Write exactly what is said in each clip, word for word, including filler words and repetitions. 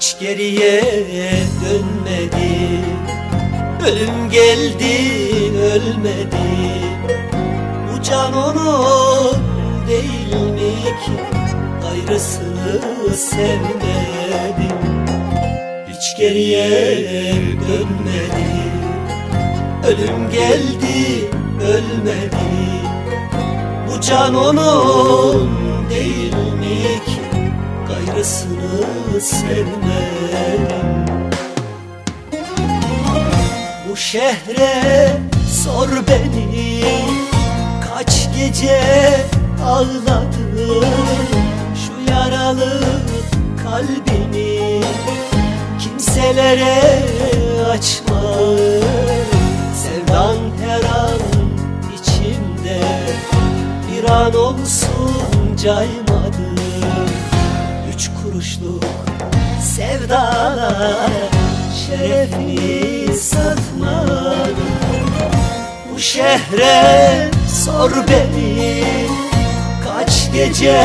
Hiç geriye dönmedi, ölüm geldi ölmedi. Bu can onun değil mi ki, gayrısını sevmedim. Hiç geriye dönmedi, ölüm geldi ölmedi. Bu can onun değil mi ki, gayrısını sevmedim. Bu şehre sor beni, kaç gece ağladım. Şu yaralı kalbimi kimselere açma. Sevdan her an içimde, bir an olsun caymadı. Üç kuruşluk sevdalara şerefini satmadım. Bu şehre sor beni, kaç gece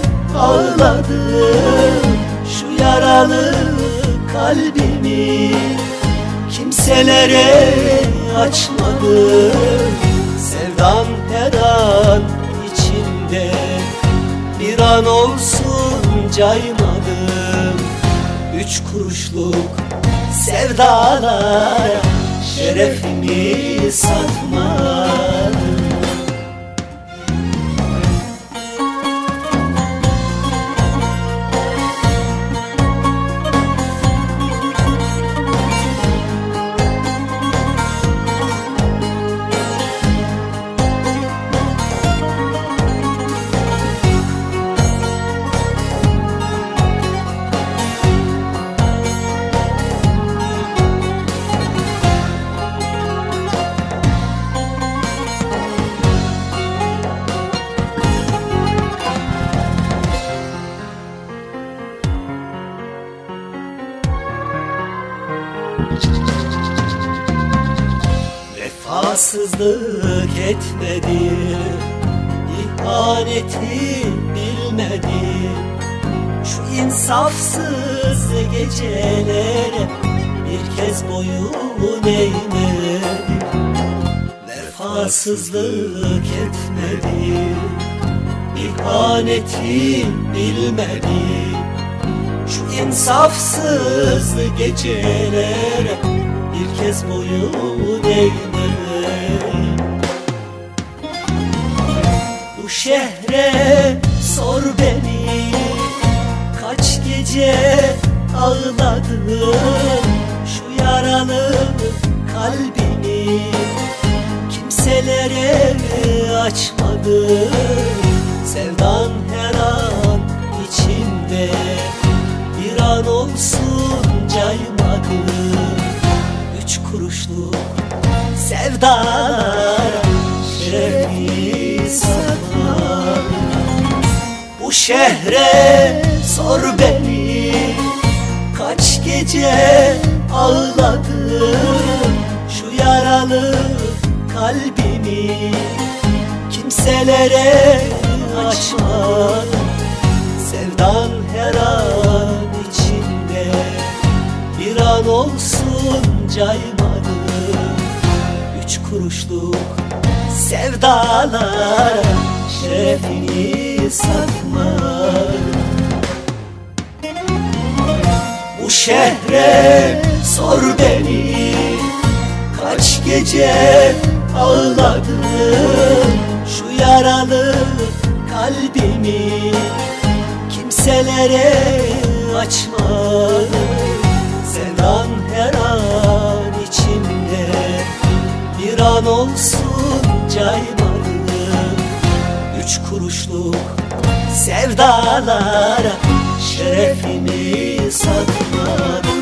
ağladım. Şu yaralı kalbimi kimselere açmadım. Sevdan her an içimde, bir an olsun caymadım. Üç kuruşluk sevdalara şerefimi satmadım. Vefasızlık etmedi, ihaneti bilmedi. Şu insafsız gecelere bir kez boyun eğmedi. Vefasızlık etmedi, ihaneti bilmedi. Şu insafsız gecelere bir kez boyun eğmedi. Bu şehre sor beni, kaç gece ağladım. Şu yaralı kalbimi kimselere açmadım. Sevdan her an içimde, bir an olsun caymadım. Üç kuruşluk sevdalara şerefimi satmadım. Bu şehre sor beni, kaç gece ağladım. Şu yaralı kalbimi kimselere açmadım. Sevdan her an içimde, bir an olsun caymadım. Üç kuruşluk sevdalara şerefini satmadım. Bu şehre sor beni, kaç gece ağladım. Şu yaralı kalbimi kimselere açmadım. Sevdan her an içimde, bir an olsun caymadım. Üç kuruşluk sevdalara şerefimi satmadım.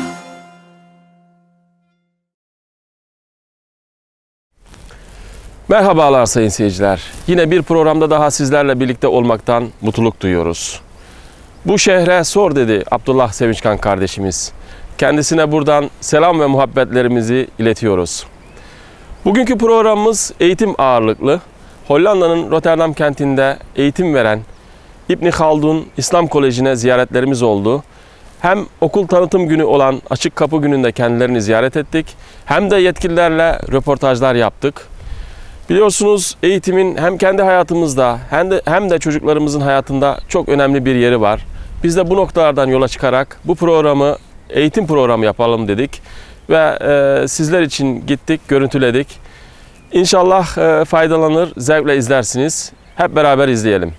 Merhabalar sayın seyirciler. Yine bir programda daha sizlerle birlikte olmaktan mutluluk duyuyoruz. Bu şehre sor dedi Abdullah Sevinçkan kardeşimiz. Kendisine buradan selam ve muhabbetlerimizi iletiyoruz. Bugünkü programımız eğitim ağırlıklı. Hollanda'nın Rotterdam kentinde eğitim veren İbn Haldun İslam Koleji'ne ziyaretlerimiz oldu. hem okul tanıtım günü olan Açık Kapı Günü'nde kendilerini ziyaret ettik, hem de yetkililerle röportajlar yaptık. Biliyorsunuz eğitimin hem kendi hayatımızda hem de, hem de çocuklarımızın hayatında çok önemli bir yeri var. Biz de bu noktalardan yola çıkarak bu programı eğitim programı yapalım dedik ve e, sizler için gittik, görüntüledik. İnşallah e, faydalanır, zevkle izlersiniz. Hep beraber izleyelim.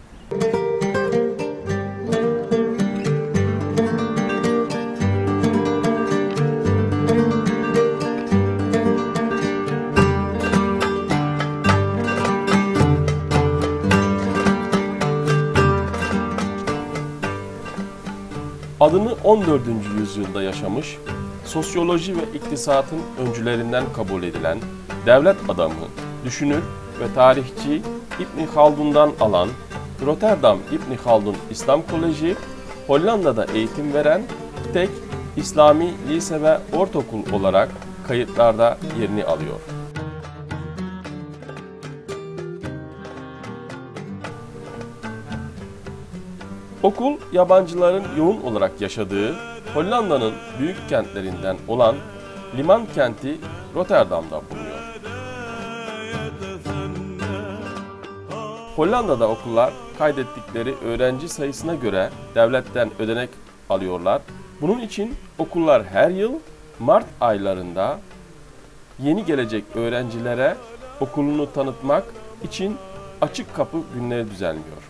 Adını on dördüncü yüzyılda yaşamış, sosyoloji ve iktisatın öncülerinden kabul edilen devlet adamı, düşünür ve tarihçi İbn Haldun'dan alan Rotterdam İbn Haldun İslam Koleji, Hollanda'da eğitim veren tek İslami lise ve ortaokul olarak kayıtlarda yerini alıyor. Okul, yabancıların yoğun olarak yaşadığı Hollanda'nın büyük kentlerinden olan liman kenti Rotterdam'da bulunuyor. Hollanda'da okullar kaydettikleri öğrenci sayısına göre devletten ödenek alıyorlar. Bunun için okullar her yıl Mart aylarında yeni gelecek öğrencilere okulunu tanıtmak için açık kapı günleri düzenliyor.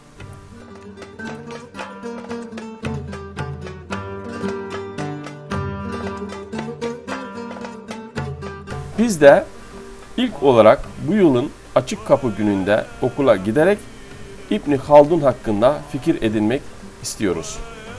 Biz de ilk olarak bu yılın Açık Kapı Günü'nde okula giderek İbn Haldun hakkında fikir edinmek istiyoruz.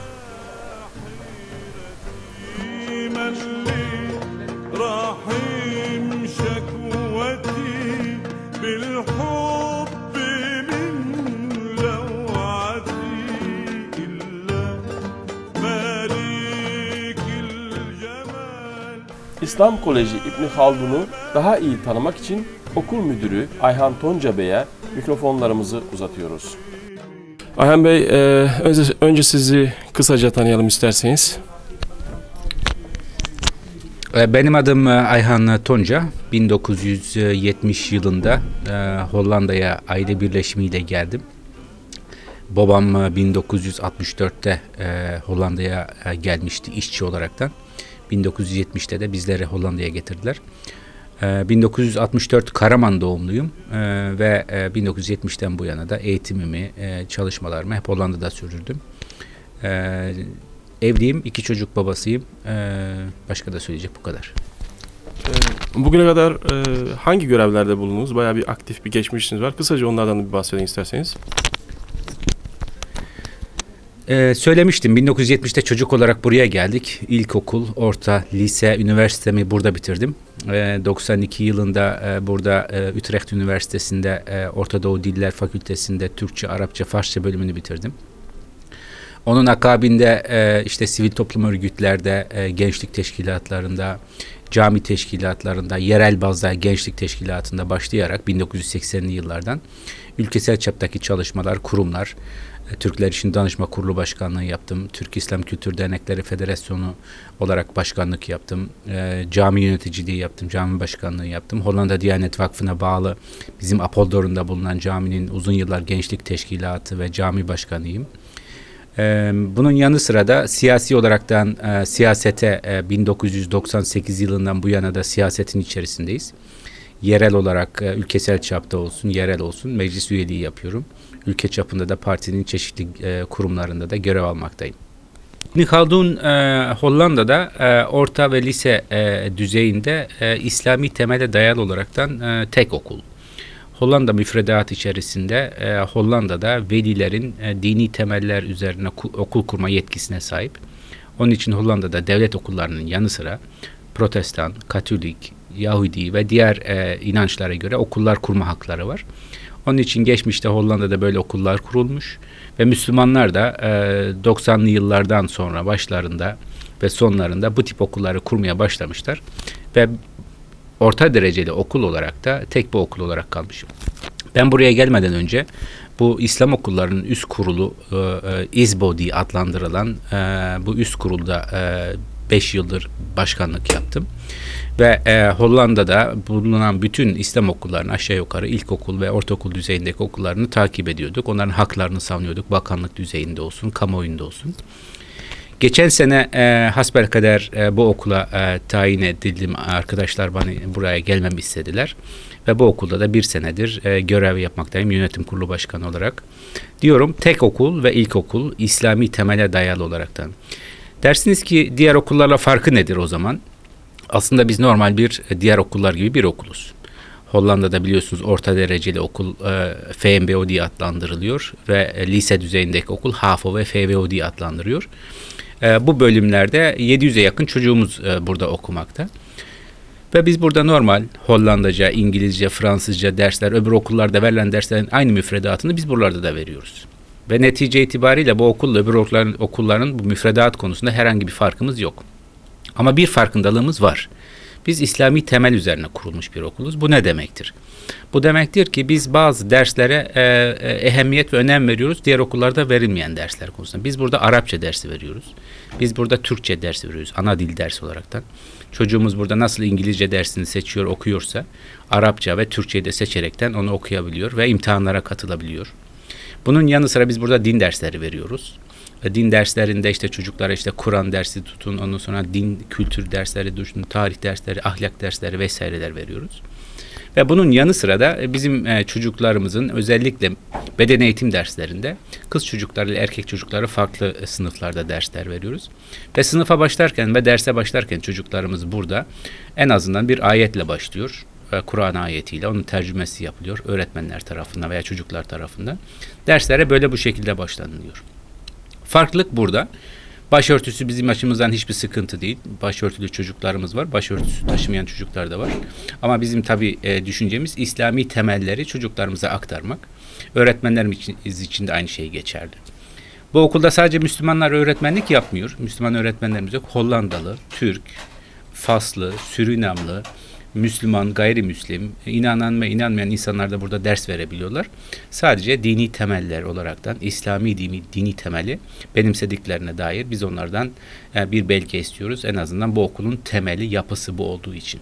İslam Koleji İbn Haldun'u daha iyi tanımak için okul müdürü Ayhan Tonca Bey'e mikrofonlarımızı uzatıyoruz. Ayhan Bey, e, önce, önce sizi kısaca tanıyalım isterseniz. Benim adım Ayhan Tonca. bin dokuz yüz yetmiş yılında e, Hollanda'ya aile birleşimiyle geldim. Babam bin dokuz yüz altmış dörtte e, Hollanda'ya e, gelmişti işçi olaraktan. bin dokuz yüz yetmişte de bizleri Hollanda'ya getirdiler. E, bin dokuz yüz altmış dört Karaman doğumluyum e, ve e, bin dokuz yüz yetmişten bu yana da eğitimimi, e, çalışmalarımı hep Hollanda'da sürdürdüm. E, evliyim, iki çocuk babasıyım. E, başka da söyleyecek bu kadar. Bugüne kadar e, hangi görevlerde bulundunuz? Bayağı bir aktif bir geçmişiniz var. Kısaca onlardan da bir bahsedin isterseniz. Ee, söylemiştim, bin dokuz yüz yetmişte çocuk olarak buraya geldik. İlkokul, orta, lise, üniversitemi burada bitirdim. Ee, doksan iki yılında e, burada e, Utrecht Üniversitesi'nde e, Orta Doğu Diller Fakültesi'nde Türkçe, Arapça, Farsça bölümünü bitirdim. Onun akabinde e, işte sivil toplum örgütlerde, e, gençlik teşkilatlarında, cami teşkilatlarında, yerel bazda gençlik teşkilatında başlayarak bin dokuz yüz seksenli yıllardan ülkesel çaptaki çalışmalar, kurumlar, Türkler İşin Danışma Kurulu Başkanlığı yaptım. Türk İslam Kültür Dernekleri Federasyonu olarak başkanlık yaptım. E, cami yöneticiliği yaptım. Cami başkanlığı yaptım. Hollanda Diyanet Vakfı'na bağlı bizim Apoldor'unda bulunan caminin uzun yıllar gençlik teşkilatı ve cami başkanıyım. E, bunun yanı sıra da siyasi olaraktan e, siyasete e, bin dokuz yüz doksan sekiz yılından bu yana da siyasetin içerisindeyiz. Yerel olarak e, ülkesel çapta olsun, yerel olsun meclis üyeliği yapıyorum. Ülke çapında da partinin çeşitli e, kurumlarında da görev almaktayım. İbn Haldun e, Hollanda'da e, orta ve lise e, düzeyinde e, İslami temele dayalı olaraktan e, tek okul. Hollanda müfredatı içerisinde e, Hollanda'da velilerin e, dini temeller üzerine okul kurma yetkisine sahip. Onun için Hollanda'da devlet okullarının yanı sıra Protestan, Katolik, Yahudi ve diğer e, inançlara göre okullar kurma hakları var. Onun için geçmişte Hollanda'da böyle okullar kurulmuş ve Müslümanlar da e, doksanlı yıllardan sonra başlarında ve sonlarında bu tip okulları kurmaya başlamışlar ve orta dereceli okul olarak da tek bir okul olarak kalmış. Ben buraya gelmeden önce bu İslam okullarının üst kurulu e, e, İSBO diye adlandırılan e, bu üst kurulda beş yıldır başkanlık yaptım. Ve e, Hollanda'da bulunan bütün İslam okullarını aşağı yukarı ilkokul ve ortaokul düzeyindeki okullarını takip ediyorduk. Onların haklarını savunuyorduk. Bakanlık düzeyinde olsun, kamuoyunda olsun. Geçen sene e, hasbelkader e, bu okula e, tayin edildim. Arkadaşlar bana buraya gelmemi istediler. Ve bu okulda da bir senedir e, görev yapmaktayım yönetim kurulu başkanı olarak. Diyorum tek okul ve ilkokul İslami temele dayalı olaraktan. Dersiniz ki diğer okullarla farkı nedir o zaman? Aslında biz normal bir diğer okullar gibi bir okuluz. Hollanda'da biliyorsunuz orta dereceli okul e, F M B O diye adlandırılıyor ve e, lise düzeyindeki okul H A V O ve F V O diye adlandırıyor. E, bu bölümlerde yedi yüze yakın çocuğumuz e, burada okumakta. Ve biz burada normal Hollandaca, İngilizce, Fransızca dersler, öbür okullarda verilen derslerin aynı müfredatını biz buralarda da veriyoruz. Ve netice itibariyle bu okulla öbür okulların, okulların bu müfredat konusunda herhangi bir farkımız yok. Ama bir farkındalığımız var. Biz İslami temel üzerine kurulmuş bir okuluz. Bu ne demektir? Bu demektir ki biz bazı derslere e, e, ehemmiyet ve önem veriyoruz. Diğer okullarda verilmeyen dersler konusunda. Biz burada Arapça dersi veriyoruz. Biz burada Türkçe dersi veriyoruz. Ana dil dersi olaraktan. Çocuğumuz burada nasıl İngilizce dersini seçiyor, okuyorsa Arapça ve Türkçeyi de seçerekten onu okuyabiliyor ve imtihanlara katılabiliyor. Bunun yanı sıra biz burada din dersleri veriyoruz. Din derslerinde işte çocuklara işte Kur'an dersi tutun, ondan sonra din kültür dersleri, tutun, tarih dersleri, ahlak dersleri vesaireler veriyoruz. Ve bunun yanı sıra da bizim e, çocuklarımızın özellikle beden eğitim derslerinde kız çocukları ile erkek çocukları farklı e, sınıflarda dersler veriyoruz. Ve sınıfa başlarken ve derse başlarken çocuklarımız burada en azından bir ayetle başlıyor. Kur'an ayetiyle onun tercümesi yapılıyor öğretmenler tarafından veya çocuklar tarafından. Derslere böyle bu şekilde başlanılıyor. Farklılık burada. Başörtüsü bizim açımızdan hiçbir sıkıntı değil. Başörtülü çocuklarımız var. Başörtüsü taşımayan çocuklar da var. Ama bizim tabii e, düşüncemiz İslami temelleri çocuklarımıza aktarmak. Öğretmenlerimiz için, için de aynı şey geçerli. Bu okulda sadece Müslümanlar öğretmenlik yapmıyor. Müslüman öğretmenlerimiz yok. Hollandalı, Türk, Faslı, Surinamlı, Müslüman, gayrimüslim, inanan ve inanmayan insanlar da burada ders verebiliyorlar. Sadece dini temeller olaraktan, İslami dini, dini temeli benimsediklerine dair biz onlardan e, bir belge istiyoruz. En azından bu okulun temeli, yapısı bu olduğu için.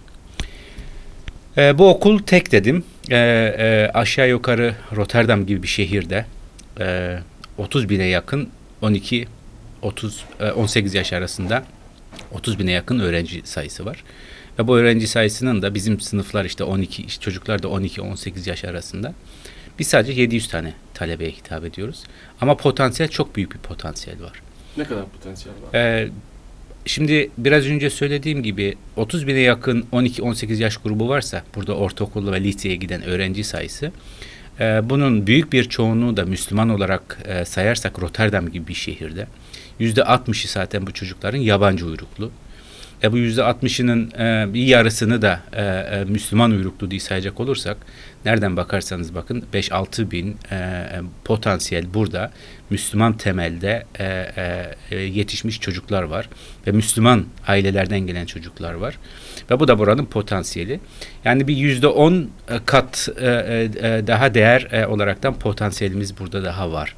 E, bu okul tek dedim. E, e, aşağı yukarı Rotterdam gibi bir şehirde e, otuz bine yakın on iki otuz on sekiz yaş arasında otuz bine yakın öğrenci sayısı var. Ve bu öğrenci sayısının da bizim sınıflar işte on iki işte çocuklar da on iki on sekiz yaş arasında. Biz sadece yedi yüz tane talebeye hitap ediyoruz. Ama potansiyel çok büyük bir potansiyel var. Ne kadar potansiyel var? Ee, şimdi biraz önce söylediğim gibi otuz bine yakın on iki on sekiz yaş grubu varsa burada ortaokul ve liseye giden öğrenci sayısı. E, bunun büyük bir çoğunluğu da Müslüman olarak e, sayarsak Rotterdam gibi bir şehirde yüzde altmışı zaten bu çocukların yabancı uyruklu. E bu yüzde altmışının e, bir yarısını da e, e, Müslüman uyruklu diye sayacak olursak nereden bakarsanız bakın beş altı bin e, potansiyel burada Müslüman temelde e, e, yetişmiş çocuklar var ve Müslüman ailelerden gelen çocuklar var ve bu da buranın potansiyeli. Yani bir yüzde on kat e, e, daha değer e, olaraktan potansiyelimiz burada daha var.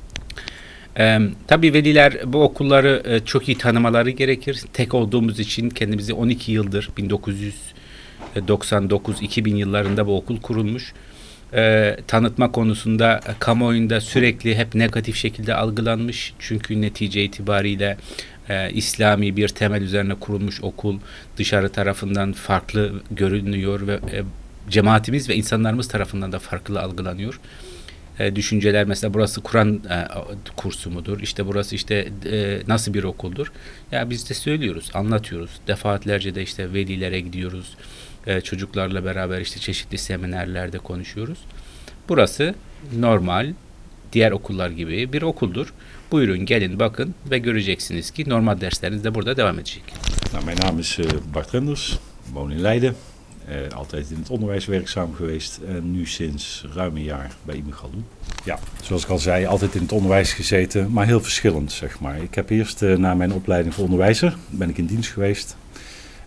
Ee, tabii veliler bu okulları e, çok iyi tanımaları gerekir. Tek olduğumuz için kendimizi on iki yıldır bin dokuz yüz doksan dokuz iki bin yıllarında bu okul kurulmuş. Ee, tanıtma konusunda e, kamuoyunda sürekli hep negatif şekilde algılanmış. Çünkü netice itibariyle e, İslami bir temel üzerine kurulmuş okul dışarı tarafından farklı görünüyor ve e, cemaatimiz ve insanlarımız tarafından da farklı algılanıyor. E, düşünceler mesela burası Kur'an e, kursu mudur? İşte burası işte e, nasıl bir okuldur? Ya biz de söylüyoruz, anlatıyoruz. Defaatlerce de işte velilere gidiyoruz. E, çocuklarla beraber işte çeşitli seminerlerde konuşuyoruz. Burası normal diğer okullar gibi bir okuldur. Buyurun gelin bakın ve göreceksiniz ki normal dersleriniz de burada devam edecek. Nou, mijn naam is uh, Bart Renders, woon in Leiden. Uh, altijd in het onderwijs werkzaam geweest en nu sinds ruim een jaar bij Imigaloen. Ja, zoals ik al zei, altijd in het onderwijs gezeten, maar heel verschillend, zeg maar. Ik heb eerst uh, na mijn opleiding voor onderwijzer, ben ik in dienst geweest.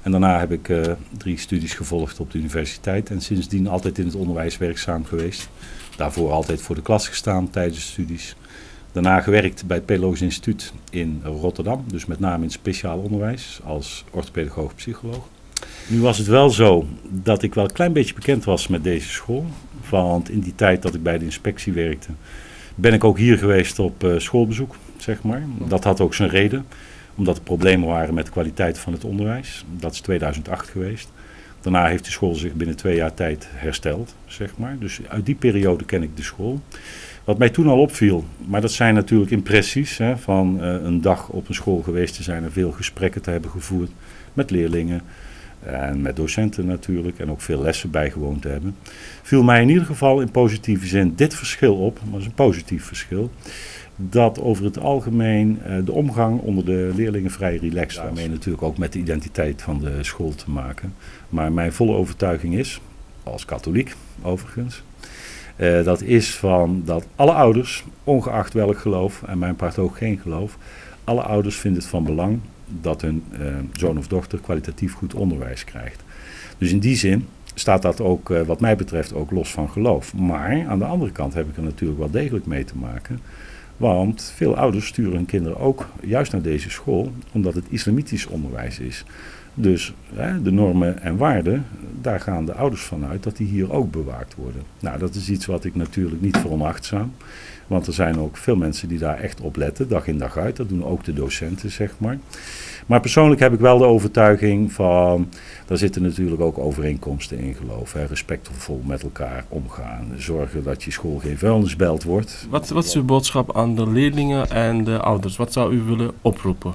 En daarna heb ik uh, drie studies gevolgd op de universiteit en sindsdien altijd in het onderwijs werkzaam geweest. Daarvoor altijd voor de klas gestaan tijdens de studies. Daarna gewerkt bij het Pedagogisch Instituut in Rotterdam, dus met name in speciaal onderwijs als orthopedagoog-psycholoog. Nu was het wel zo dat ik wel een klein beetje bekend was met deze school. Want in die tijd dat ik bij de inspectie werkte, ben ik ook hier geweest op uh, schoolbezoek, zeg maar. Dat had ook zijn reden, omdat er problemen waren met de kwaliteit van het onderwijs. Dat is tweeduizend acht geweest. Daarna heeft de school zich binnen twee jaar tijd hersteld, zeg maar. Dus uit die periode ken ik de school. Wat mij toen al opviel, maar dat zijn natuurlijk impressies, hè, van uh, een dag op een school geweest te zijn en veel gesprekken te hebben gevoerd met leerlingen en met docenten natuurlijk en ook veel lessen bijgewoond te hebben. Viel mij in ieder geval in positieve zin dit verschil op, maar dat is een positief verschil, dat over het algemeen uh, de omgang onder de leerlingen vrij relaxed was. Daarmee natuurlijk ook met de identiteit van de school te maken. Maar mijn volle overtuiging is, als katholiek overigens, Uh, dat is van dat alle ouders, ongeacht welk geloof, en mijn part ook geen geloof, alle ouders vinden het van belang dat hun uh, zoon of dochter kwalitatief goed onderwijs krijgt. Dus in die zin staat dat ook uh, wat mij betreft ook los van geloof. Maar aan de andere kant heb ik er natuurlijk wel degelijk mee te maken. Want veel ouders sturen hun kinderen ook juist naar deze school omdat het islamitisch onderwijs is. Dus hè, de normen en waarden, daar gaan de ouders van uit dat die hier ook bewaakt worden. Nou, dat is iets wat ik natuurlijk niet veronachtzaam. Want er zijn ook veel mensen die daar echt op letten, dag in dag uit. Dat doen ook de docenten, zeg maar. Maar persoonlijk heb ik wel de overtuiging van, daar zitten natuurlijk ook overeenkomsten in geloof. Hè. Respectvol met elkaar omgaan. Zorgen dat je school geen vuilnisbelt wordt. Wat, wat is uw boodschap aan de leerlingen en de ouders? Wat zou u willen oproepen?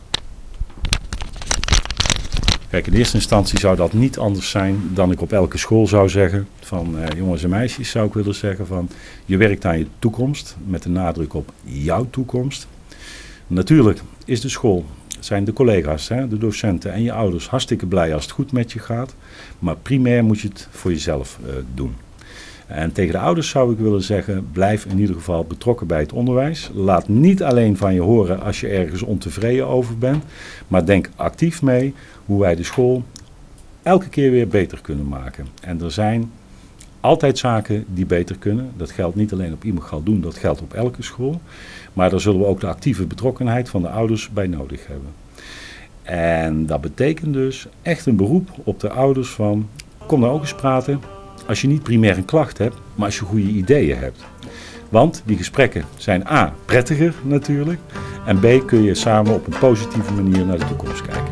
Kijk, in eerste instantie zou dat niet anders zijn dan ik op elke school zou zeggen. Van eh, jongens en meisjes zou ik willen zeggen van, je werkt aan je toekomst met de nadruk op jouw toekomst. Natuurlijk is de school, zijn de collega's, hè, de docenten en je ouders hartstikke blij als het goed met je gaat. Maar primair moet je het voor jezelf uh, doen. En tegen de ouders zou ik willen zeggen, blijf in ieder geval betrokken bij het onderwijs. Laat niet alleen van je horen als je ergens ontevreden over bent, maar denk actief mee hoe wij de school elke keer weer beter kunnen maken. En er zijn altijd zaken die beter kunnen. Dat geldt niet alleen op I M E Galdoen, dat geldt op elke school. Maar daar zullen we ook de actieve betrokkenheid van de ouders bij nodig hebben. En dat betekent dus echt een beroep op de ouders van, kom nou ook eens praten. Als je niet primair een klacht hebt, maar als je goede ideeën hebt. Want die gesprekken zijn A, prettiger natuurlijk. En B, kun je samen op een positieve manier naar de toekomst kijken.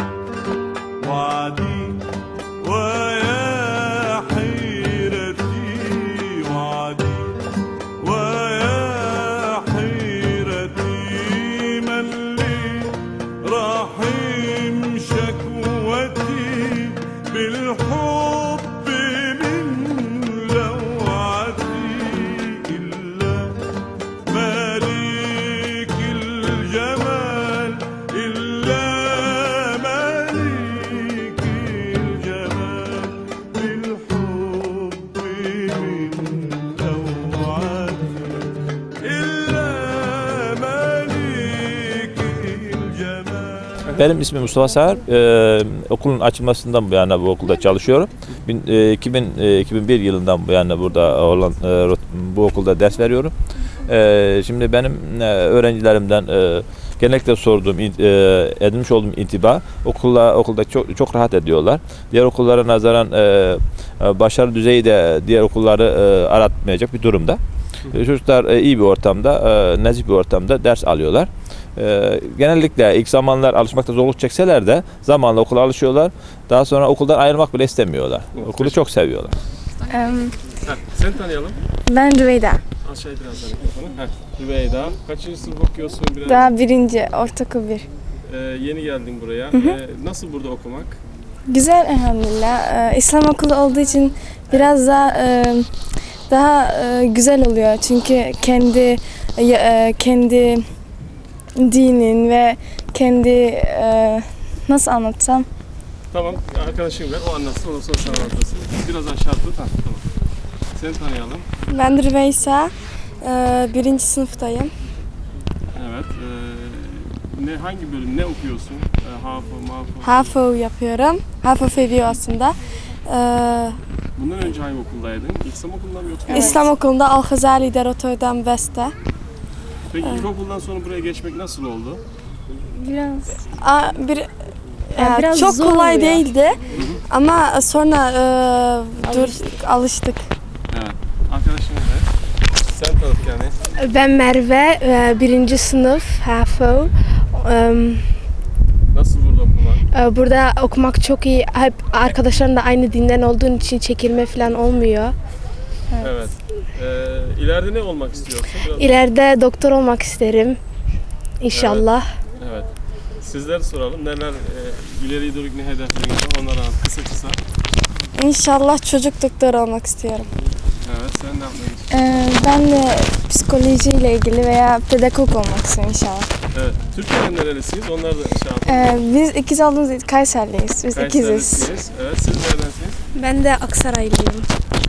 Benim ismim Mustafa Sağır. Ee, okulun açılmasından bu yana bu okulda çalışıyorum. iki bin, iki bin bir yılından bu yana burada olan bu okulda ders veriyorum. Ee, şimdi benim öğrencilerimden e, genellikle sorduğum, e, edinmiş olduğum intiba okulla okulda çok çok rahat ediyorlar. Diğer okullara nazaran e, başarı düzeyi de diğer okulları e, aratmayacak bir durumda. E, çocuklar e, iyi bir ortamda, e, nezih bir ortamda ders alıyorlar. Ee, genellikle ilk zamanlar alışmakta zorluk çekseler de zamanla okula alışıyorlar. Daha sonra okuldan ayrılmak bile istemiyorlar. Okulu çok seviyorlar. Um, ha, seni tanıyalım. Ben Rüveyda. Aşağıya biraz daha mikrofonu. Rüveyda. Kaçıncı sınıf okuyorsun? Biraz... Daha birinci, ortaokul bir. Ee, yeni geldin buraya. Hı hı. Ee, nasıl burada okumak? Güzel elhamdülillah. Ee, İslam okulu olduğu için biraz daha e, daha e, güzel oluyor. Çünkü kendi e, kendi dinin ve kendi e, nasıl anlatsam? Tamam, arkadaşım ver, o anlatsın, ondan sonra sen anlatırsın. Biraz aşağı tut, ha, tamam. Seni tanıyalım. Ben de Rüveysa, e, birinci sınıftayım. Evet, e, ne hangi bölüm, ne okuyorsun? E, Hafı, Mafı. Hafı yapıyorum. Hafı Feviyo aslında. Ee, Bundan önce hangi okuldaydın? İslam okulunda mı yoksa? İslam okulunda Al-Hazali'de Rotterdam West'te. Peki ilkokuldan sonra buraya geçmek nasıl oldu? Biraz Aa, bir, Yani e, biraz çok zor kolay oluyor. değildi ama sonra e, dur alıştık. Evet. Arkadaşın ne? Sen tanıt kendini. Ben Merve, e, birinci sınıf H F O. Em, Nasıl burada okumak? e, Burada okumak çok iyi. Hep arkadaşların da aynı dinden olduğun için çekilme falan olmuyor. Evet. Ee, ileride ne olmak istiyorsun? Biraz- İleride doktor olmak isterim. İnşallah. Evet. Sizlere soralım. Neler e, ileriye dönük ne hedefleriniz var? Onlara anlat. Kısa kısa. İnşallah çocuk doktoru olmak istiyorum. Evet. Sen ne yapmak istiyorsun? Ee, ben de psikolojiyle ilgili veya pedagog olmak istiyorum inşallah. Evet. Türkiye'nin nerelisiniz? Onlar da şey yapın. Ee, biz ikiz olduğumuz için Kayserliyiz. Biz ikiziz. Kayserilisiniz. Evet. Siz neredensiniz? Ben de Aksaraylıyım.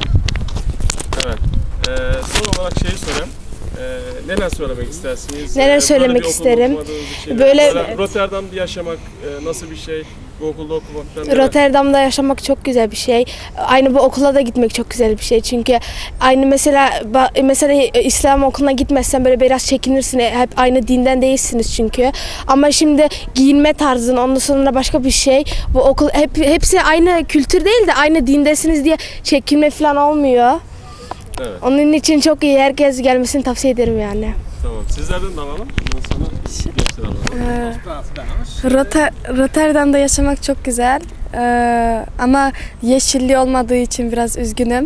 Evet. Ee, son olarak şeyi sorayım. Ee, neler söylemek istersiniz? Neler Ee, böyle söylemek bir okulda isterim? okumadığınız bir şeyler. Böyle- Mesela Rotterdam'da yaşamak e, nasıl bir şey? Bu okulda okumaktan neler- Rotterdam'da yaşamak çok güzel bir şey. Aynı bu okula da gitmek çok güzel bir şey. Çünkü aynı mesela ba- mesela İslam okuluna gitmezsen böyle biraz çekinirsin. Hep aynı dinden değilsiniz çünkü. Ama şimdi giyinme tarzın, ondan sonra başka bir şey. Bu okul hep hepsi aynı kültür değil de aynı dindesiniz diye çekinme falan olmuyor. Evet. Onun için çok iyi. Herkes gelmesini tavsiye ederim yani. Tamam. Sizlerden de alalım. Ondan sonra gençler alalım. Rotter- Rotterdam'da yaşamak çok güzel. Ee, ama yeşilli olmadığı için biraz üzgünüm.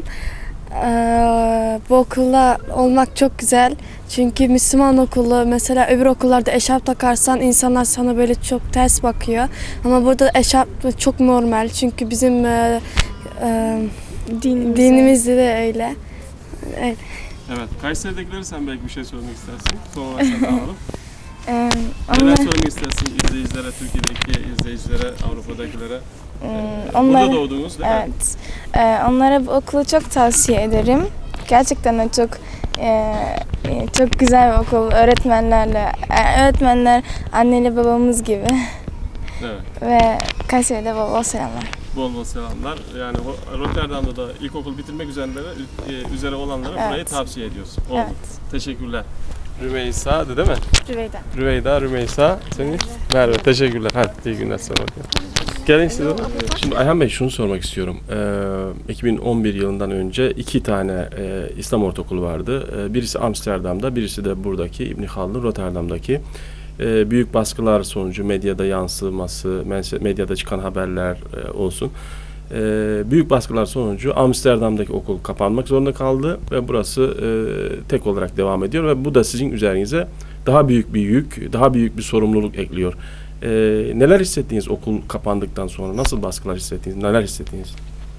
Ee, bu okulda olmak çok güzel. Çünkü Müslüman okulu, mesela öbür okullarda eşarp takarsan insanlar sana böyle çok ters bakıyor. Ama burada eşarp çok normal. Çünkü bizim e, e, dinimize. dinimizde de öyle. öyle. Evet. Kayseri'dekileri sen belki bir şey söylemek istersin. Son olarak sen de alalım. Ee, Neler onlar, söylemek istersin izleyicilere, Türkiye'deki izleyicilere, Avrupa'dakilere? Hmm, Ee, onlar- Burada doğdunuz değil mi? evet. Ee, onlara bu okulu çok tavsiye ederim. Gerçekten de çok e, e, çok güzel bir okul. Öğretmenlerle, e, öğretmenler anneli babamız gibi. Evet. Ve Kayseri'de bol bol selamlar. Bol bol selamlar. Yani Ro- Rotterdam'da da ilkokul bitirmek üzere, e, üzere olanlara Evet. burayı tavsiye ediyorsun. Oldu. Evet. Teşekkürler. Rümeysa değil mi? Rüveyda. Rüveyda, Rümeysa, senin? Merve. Teşekkürler. Hadi iyi günler sana. Gelin size. Şimdi Ayhan Bey şunu sormak istiyorum. Ee, iki bin on bir yılından önce iki tane e, İslam ortaokulu vardı. Ee, birisi Amsterdam'da, birisi de buradaki İbn Haldun Rotterdam'daki. Ee, büyük baskılar sonucu medyada yansıması, medyada çıkan haberler e, olsun. Ee, büyük baskılar sonucu Amsterdam'daki okul kapanmak zorunda kaldı ve burası e, tek olarak devam ediyor ve bu da sizin üzerinize daha büyük bir yük, daha büyük bir sorumluluk ekliyor. Ee, neler hissettiniz okul kapandıktan sonra? Nasıl baskılar hissettiniz? Neler hissettiniz?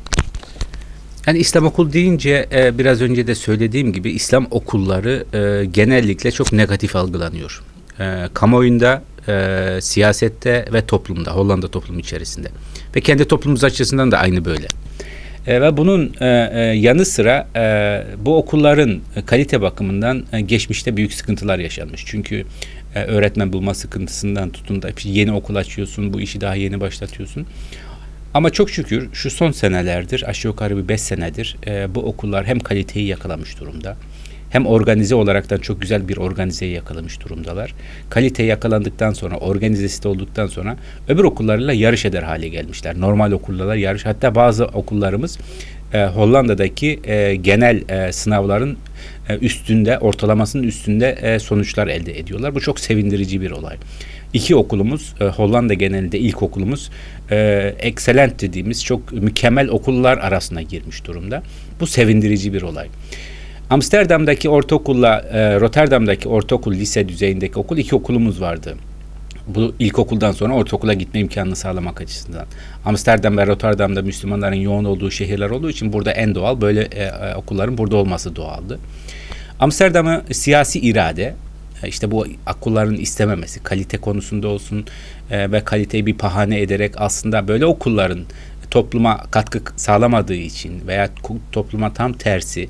Yani İslam okul deyince e, biraz önce de söylediğim gibi İslam okulları e, genellikle çok negatif algılanıyor. E, kamuoyunda, e, siyasette ve toplumda, Hollanda toplumu içerisinde. Ve kendi toplumumuz açısından da aynı böyle. E, ve bunun e, e, yanı sıra e, bu okulların kalite bakımından e, geçmişte büyük sıkıntılar yaşanmış. Çünkü e, öğretmen bulma sıkıntısından tutun da yeni okul açıyorsun, bu işi daha yeni başlatıyorsun. Ama çok şükür şu son senelerdir, aşağı yukarı bir beş senedir e, bu okullar hem kaliteyi yakalamış durumda, hem organize olaraktan çok güzel bir organizeyi yakalamış durumdalar. Kalite yakalandıktan sonra, organizesi de olduktan sonra öbür okullarla yarış eder hale gelmişler. Normal okullarla yarış. Hatta bazı okullarımız e, Hollanda'daki e, genel e, sınavların e, üstünde, ortalamasının üstünde e, sonuçlar elde ediyorlar. Bu çok sevindirici bir olay. İki okulumuz, e, Hollanda genelinde ilk okulumuz e, excellent dediğimiz çok mükemmel okullar arasına girmiş durumda. Bu sevindirici bir olay. Amsterdam'daki ortaokulla e, Rotterdam'daki ortaokul, lise düzeyindeki okul iki okulumuz vardı. Bu ilkokuldan sonra ortaokula gitme imkanını sağlamak açısından. Amsterdam ve Rotterdam'da Müslümanların yoğun olduğu şehirler olduğu için burada en doğal böyle e, okulların burada olması doğaldı. Amsterdam'ı siyasi irade, işte bu okulların istememesi, kalite konusunda olsun e, ve kaliteyi bir bahane ederek aslında böyle okulların topluma katkı sağlamadığı için veya topluma tam tersi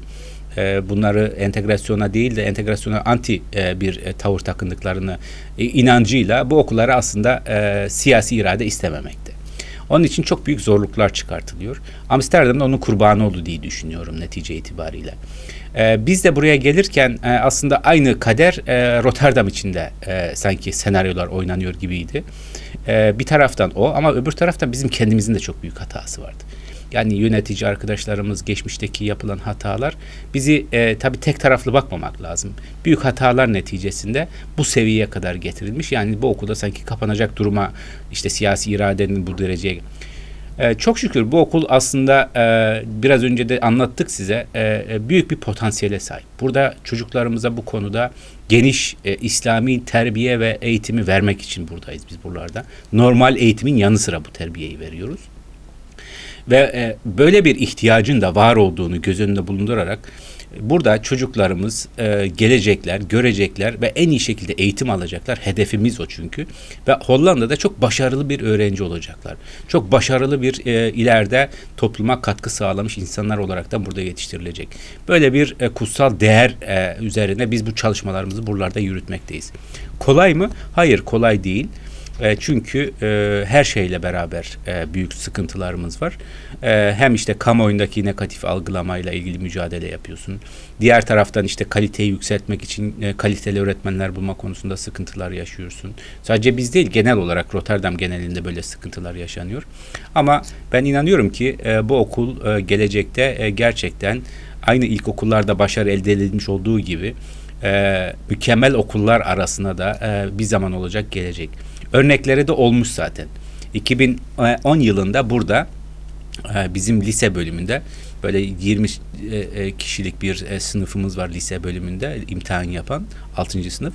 e, bunları entegrasyona değil de entegrasyona anti e, bir e, tavır takındıklarını e, inancıyla bu okulları aslında e, siyasi irade istememekte. Onun için çok büyük zorluklar çıkartılıyor. Amsterdam'da onun kurbanı oldu diye düşünüyorum netice itibariyle. Ee, biz de buraya gelirken e, aslında aynı kader e, Rotterdam içinde e, sanki senaryolar oynanıyor gibiydi. E, bir taraftan o ama öbür taraftan bizim kendimizin de çok büyük hatası vardı. Yani yönetici arkadaşlarımız geçmişteki yapılan hatalar bizi e, tabii tek taraflı bakmamak lazım. Büyük hatalar neticesinde bu seviyeye kadar getirilmiş. Yani bu okulda sanki kapanacak duruma işte siyasi iradenin bu dereceye. Ee, çok şükür bu okul aslında e, biraz önce de anlattık size e, büyük bir potansiyele sahip. Burada çocuklarımıza bu konuda geniş e, İslami terbiye ve eğitimi vermek için buradayız biz buralarda. Normal eğitimin yanı sıra bu terbiyeyi veriyoruz. Ve e, böyle bir ihtiyacın da var olduğunu göz önünde bulundurarak burada çocuklarımız e, gelecekler, görecekler ve en iyi şekilde eğitim alacaklar. Hedefimiz o çünkü. Ve Hollanda'da çok başarılı bir öğrenci olacaklar. Çok başarılı bir e, ileride topluma katkı sağlamış insanlar olarak da burada yetiştirilecek. Böyle bir e, kutsal değer e, üzerine biz bu çalışmalarımızı buralarda yürütmekteyiz. Kolay mı? Hayır, kolay değil. E, çünkü e, her şeyle beraber e, büyük sıkıntılarımız var. E, hem işte kamuoyundaki negatif algılamayla ilgili mücadele yapıyorsun. Diğer taraftan işte kaliteyi yükseltmek için e, kaliteli öğretmenler bulma konusunda sıkıntılar yaşıyorsun. Sadece biz değil, genel olarak Rotterdam genelinde böyle sıkıntılar yaşanıyor. Ama ben inanıyorum ki e, bu okul e, gelecekte e, gerçekten aynı ilkokullarda başarı elde edilmiş olduğu gibi e, mükemmel okullar arasına da e, bir zaman olacak, gelecek. Örnekleri de olmuş zaten. iki bin on yılında burada e, bizim lise bölümünde böyle yirmi e, kişilik bir e, sınıfımız var lise bölümünde imtihan yapan altıncı sınıf.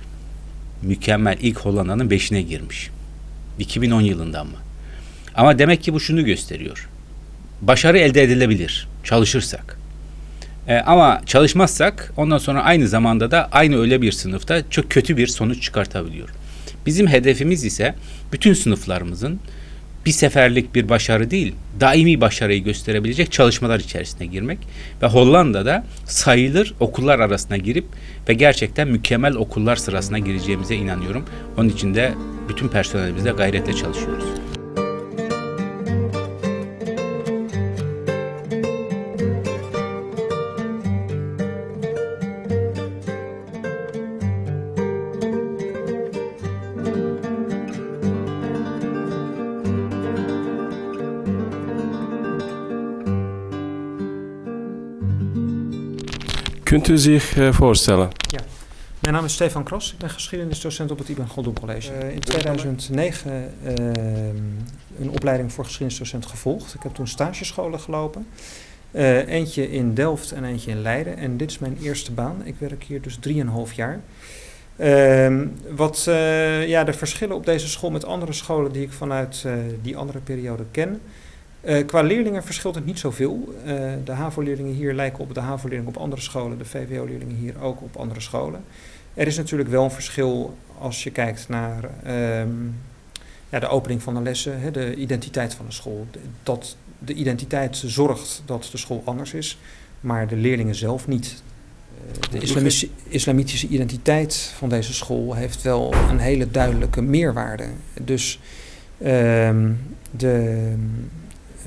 Mükemmel ilk Hollanda'nın beşine girmiş. iki bin on yılında ama. Ama demek ki bu şunu gösteriyor. Başarı elde edilebilir çalışırsak. E, ama çalışmazsak ondan sonra aynı zamanda da aynı öyle bir sınıfta çok kötü bir sonuç çıkartabiliyor. Bizim hedefimiz ise bütün sınıflarımızın bir seferlik bir başarı değil, daimi başarıyı gösterebilecek çalışmalar içerisine girmek ve Hollanda'da sayılır okullar arasına girip ve gerçekten mükemmel okullar sırasına gireceğimize inanıyorum. Onun için de bütün personelimizle gayretle çalışıyoruz. Kunt u zich uh, voorstellen? Ja, mijn naam is Stefan Kros. Ik ben geschiedenisdocent op het Ibn Khaldun College. Uh, in tweeduizend negen uh, een opleiding voor geschiedenisdocent gevolgd. Ik heb toen stagescholen gelopen. Uh, eentje in Delft en eentje in Leiden. En dit is mijn eerste baan. Ik werk hier dus drieënhalf jaar. Uh, wat uh, ja, de verschillen op deze school met andere scholen die ik vanuit uh, die andere periode ken. Uh, qua leerlingen verschilt het niet zoveel. Uh, de HAVO-leerlingen hier lijken op de HAVO-leerlingen op andere scholen. De V W O-leerlingen hier ook op andere scholen. Er is natuurlijk wel een verschil als je kijkt naar um, ja, de opening van de lessen. Hè, de identiteit van de school. Dat de identiteit zorgt dat de school anders is. Maar de leerlingen zelf niet. Uh, de islamitische, islamitische identiteit van deze school heeft wel een hele duidelijke meerwaarde. Dus um, de... Uh,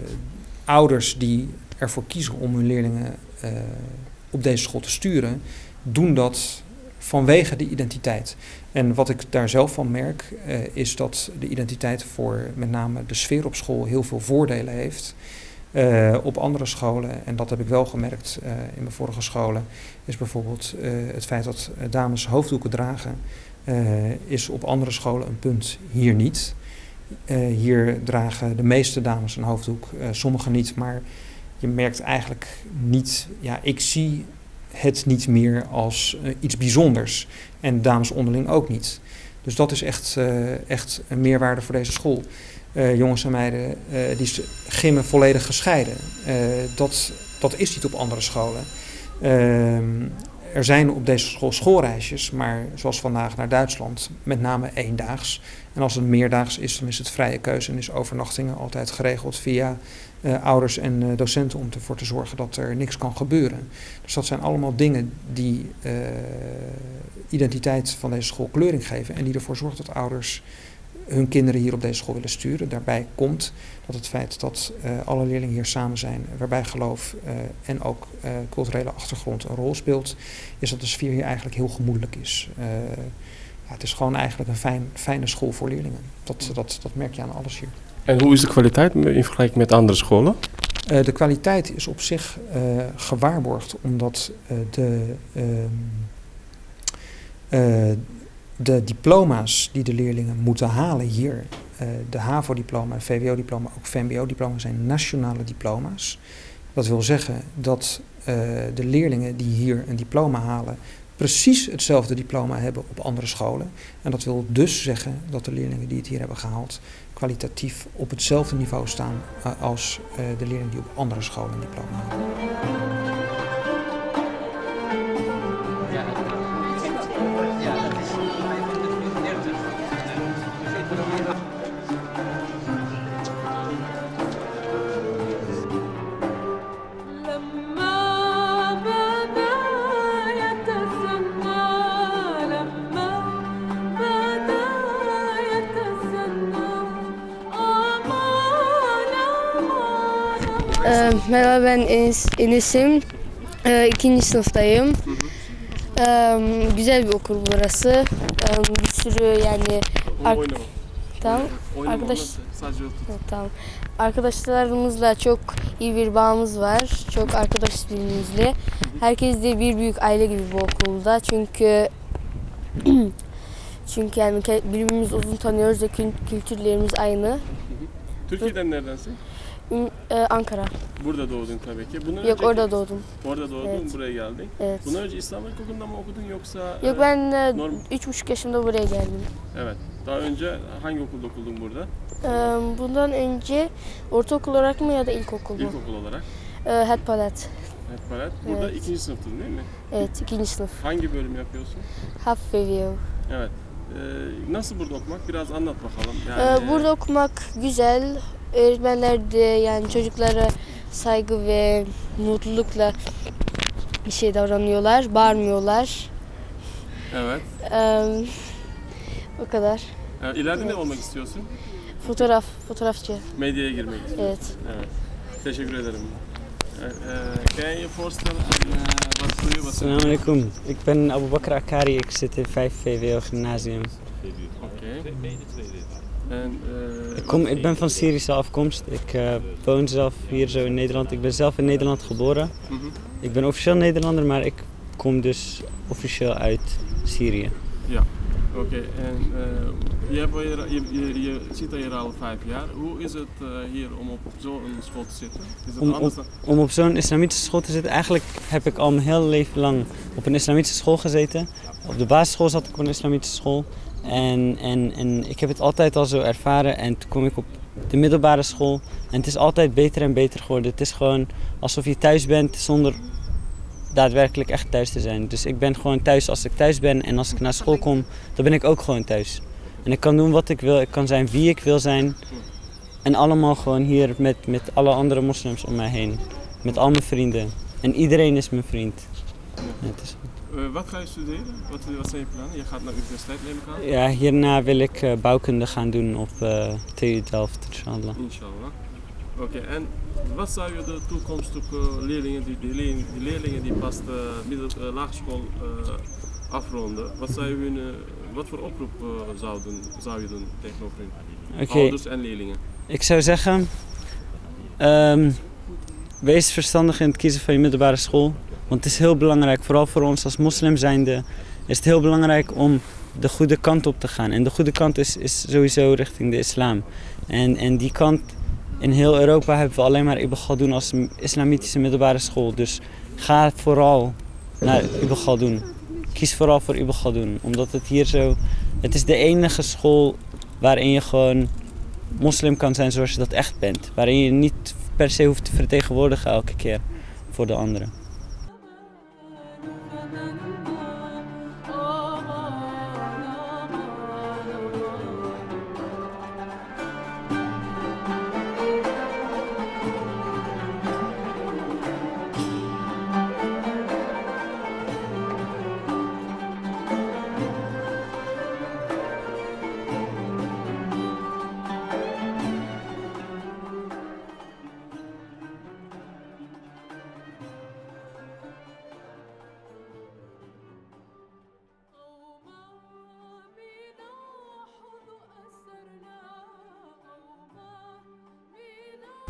ouders die ervoor kiezen om hun leerlingen uh, op deze school te sturen, doen dat vanwege de identiteit. En wat ik daar zelf van merk, uh, is dat de identiteit voor met name de sfeer op school heel veel voordelen heeft. Uh, op andere scholen, en dat heb ik wel gemerkt uh, in mijn vorige scholen, is bijvoorbeeld uh, het feit dat uh, dames hoofddoeken dragen, uh, is op andere scholen een punt, hier niet. Uh, hier dragen de meeste dames een hoofddoek, uh, sommigen niet, maar je merkt eigenlijk niet, ja, ik zie het niet meer als uh, iets bijzonders en dames onderling ook niet. Dus dat is echt, uh, echt een meerwaarde voor deze school. Uh, jongens en meiden uh, die gimmen volledig gescheiden. Uh, dat, dat is niet op andere scholen. Uh, Er zijn op deze school schoolreisjes, maar zoals vandaag naar Duitsland, met name eendaags. En als het meerdaags is, dan is het vrije keuze en is overnachtingen altijd geregeld via uh, ouders en uh, docenten om ervoor te zorgen dat er niks kan gebeuren. Dus dat zijn allemaal dingen die uh, identiteit van deze school kleuring geven en die ervoor zorgen dat ouders hun kinderen hier op deze school willen sturen. Daarbij komt dat het feit dat uh, alle leerlingen hier samen zijn, waarbij geloof uh, en ook uh, culturele achtergrond een rol speelt, is dat de sfeer hier eigenlijk heel gemoedelijk is. Uh, ja, het is gewoon eigenlijk een fijn, fijne school voor leerlingen. Dat, dat, dat merk je aan alles hier. En hoe is de kwaliteit in vergelijking met andere scholen? Uh, de kwaliteit is op zich uh, gewaarborgd, omdat uh, de, uh, uh, de diploma's die de leerlingen moeten halen hier, uh, de HAVO-diploma, de V W O-diploma, ook V M B O-diploma, zijn nationale diploma's. Dat wil zeggen dat uh, de leerlingen die hier een diploma halen precies hetzelfde diploma hebben op andere scholen. En dat wil dus zeggen dat de leerlingen die het hier hebben gehaald kwalitatief op hetzelfde niveau staan uh, als uh, de leerlingen die op andere scholen een diploma halen. Uh, merhaba, ben Enis, Enis'im. Uh, ikinci sınıftayım. Um, güzel bir okul burası. Um, bir sürü yani... Ar- tamam. Arkadaş... Evet, tamam. Arkadaşlarımızla çok iyi bir bağımız var. Çok arkadaş birbirimizle. Herkes de bir büyük aile gibi bu okulda. Çünkü... Çünkü yani birbirimizi uzun tanıyoruz ve kültürlerimiz aynı. Türkiye'den neredensin? Ankara. Burada doğdun tabii ki. Bundan Yok, orada doğdum. Orada doğdun, evet. Buraya geldin. Evet. Bundan önce İslam İlkokulu'nda mı okudun yoksa? Yok, ben norm... üç buçuk yaşımda buraya geldim. Evet. Daha önce hangi okulda okudun burada? Bundan önce ortaokul olarak mı ya da ilkokul mu? İlkokul olarak. Het Palet. Het Palet. Burada evet. ikinci sınıftın değil mi? Evet, ikinci sınıf. Hangi bölüm yapıyorsun? Hafifeviyo. Evet. Ee, nasıl burada okumak? Biraz anlat bakalım. Yani... Ee, burada okumak güzel. Öğretmenler de yani çocuklara saygı ve mutlulukla bir şey davranıyorlar, bağırmıyorlar. Evet. Ee, o kadar. Ee, ileride evet. ne olmak istiyorsun? Fotoğraf, fotoğrafçı. Medyaya girmek istiyorsun. Evet. Evet. Teşekkür ederim. Kan je je voorstellen wat doe je? Assalamu alaikum. Ik ben Abu Bakr Akari, ik zit in vijf V W O gymnasium. Oké. En, uh, ik, kom, ik ben van Syrische afkomst. Ik uh, woon zelf hier zo in Nederland. Ik ben zelf in Nederland geboren. Mm-hmm. Ik ben officieel Nederlander, maar ik kom dus officieel uit Syrië. Ja, oké. Okay. En uh, je, hebt hier, je, je, je zit hier al vijf jaar. Hoe is het uh, hier om op zo'n school te zitten? Is het om, anders op, dan... om op zo'n islamitische school te zitten? Eigenlijk heb ik al mijn hele leven lang op een islamitische school gezeten. Op de basisschool zat ik op een islamitische school. En, en, en ik heb het altijd al zo ervaren en toen kom ik op de middelbare school en het is altijd beter en beter geworden. Het is gewoon alsof je thuis bent zonder daadwerkelijk echt thuis te zijn. Dus ik ben gewoon thuis als ik thuis ben en als ik naar school kom, dan ben ik ook gewoon thuis. En ik kan doen wat ik wil, ik kan zijn wie ik wil zijn en allemaal gewoon hier met, met alle andere moslims om mij heen. Met al mijn vrienden en iedereen is mijn vriend. Ja, het is... Uh, wat ga je studeren? Wat, wat zijn je plannen? Je gaat naar de universiteit, neem ik aan? Ja, hierna wil ik uh, bouwkunde gaan doen op uh, T U Delft, inshallah. Inshallah. Oké, okay, en wat zou je de toekomstige leerlingen, die, die, leerlingen, die leerlingen die pas de middel, uh, laagschool uh, afronden, wat, zou je hun, uh, wat voor oproep uh, zouden, zou je doen tegenover hun? Okay. Ouders en leerlingen? Ik zou zeggen, um, wees verstandig in het kiezen van je middelbare school. Want het is heel belangrijk, vooral voor ons als moslim zijnde, is het heel belangrijk om de goede kant op te gaan. En de goede kant is, is sowieso richting de islam. En, en die kant, in heel Europa hebben we alleen maar Ibn Galdoen als islamitische middelbare school. Dus ga vooral naar Ibn Galdoen. Kies vooral voor Ibn Galdoen. Omdat het hier zo, het is de enige school waarin je gewoon moslim kan zijn zoals je dat echt bent. Waarin je niet per se hoeft te vertegenwoordigen elke keer voor de anderen.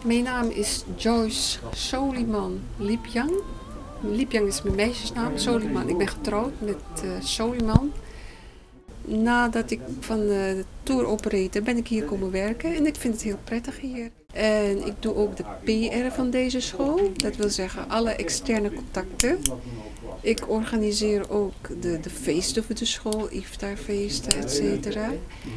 Mijn naam is Joyce Soliman Liepjang. Liepjang is mijn meisjesnaam, Soliman. Ik ben getrouwd met uh, Soliman. Nadat ik van de tour operator ben ik hier komen werken en ik vind het heel prettig hier. En ik doe ook de P R van deze school, dat wil zeggen alle externe contacten. Ik organiseer ook de, de feesten voor de school, iftarfeesten, et cetera.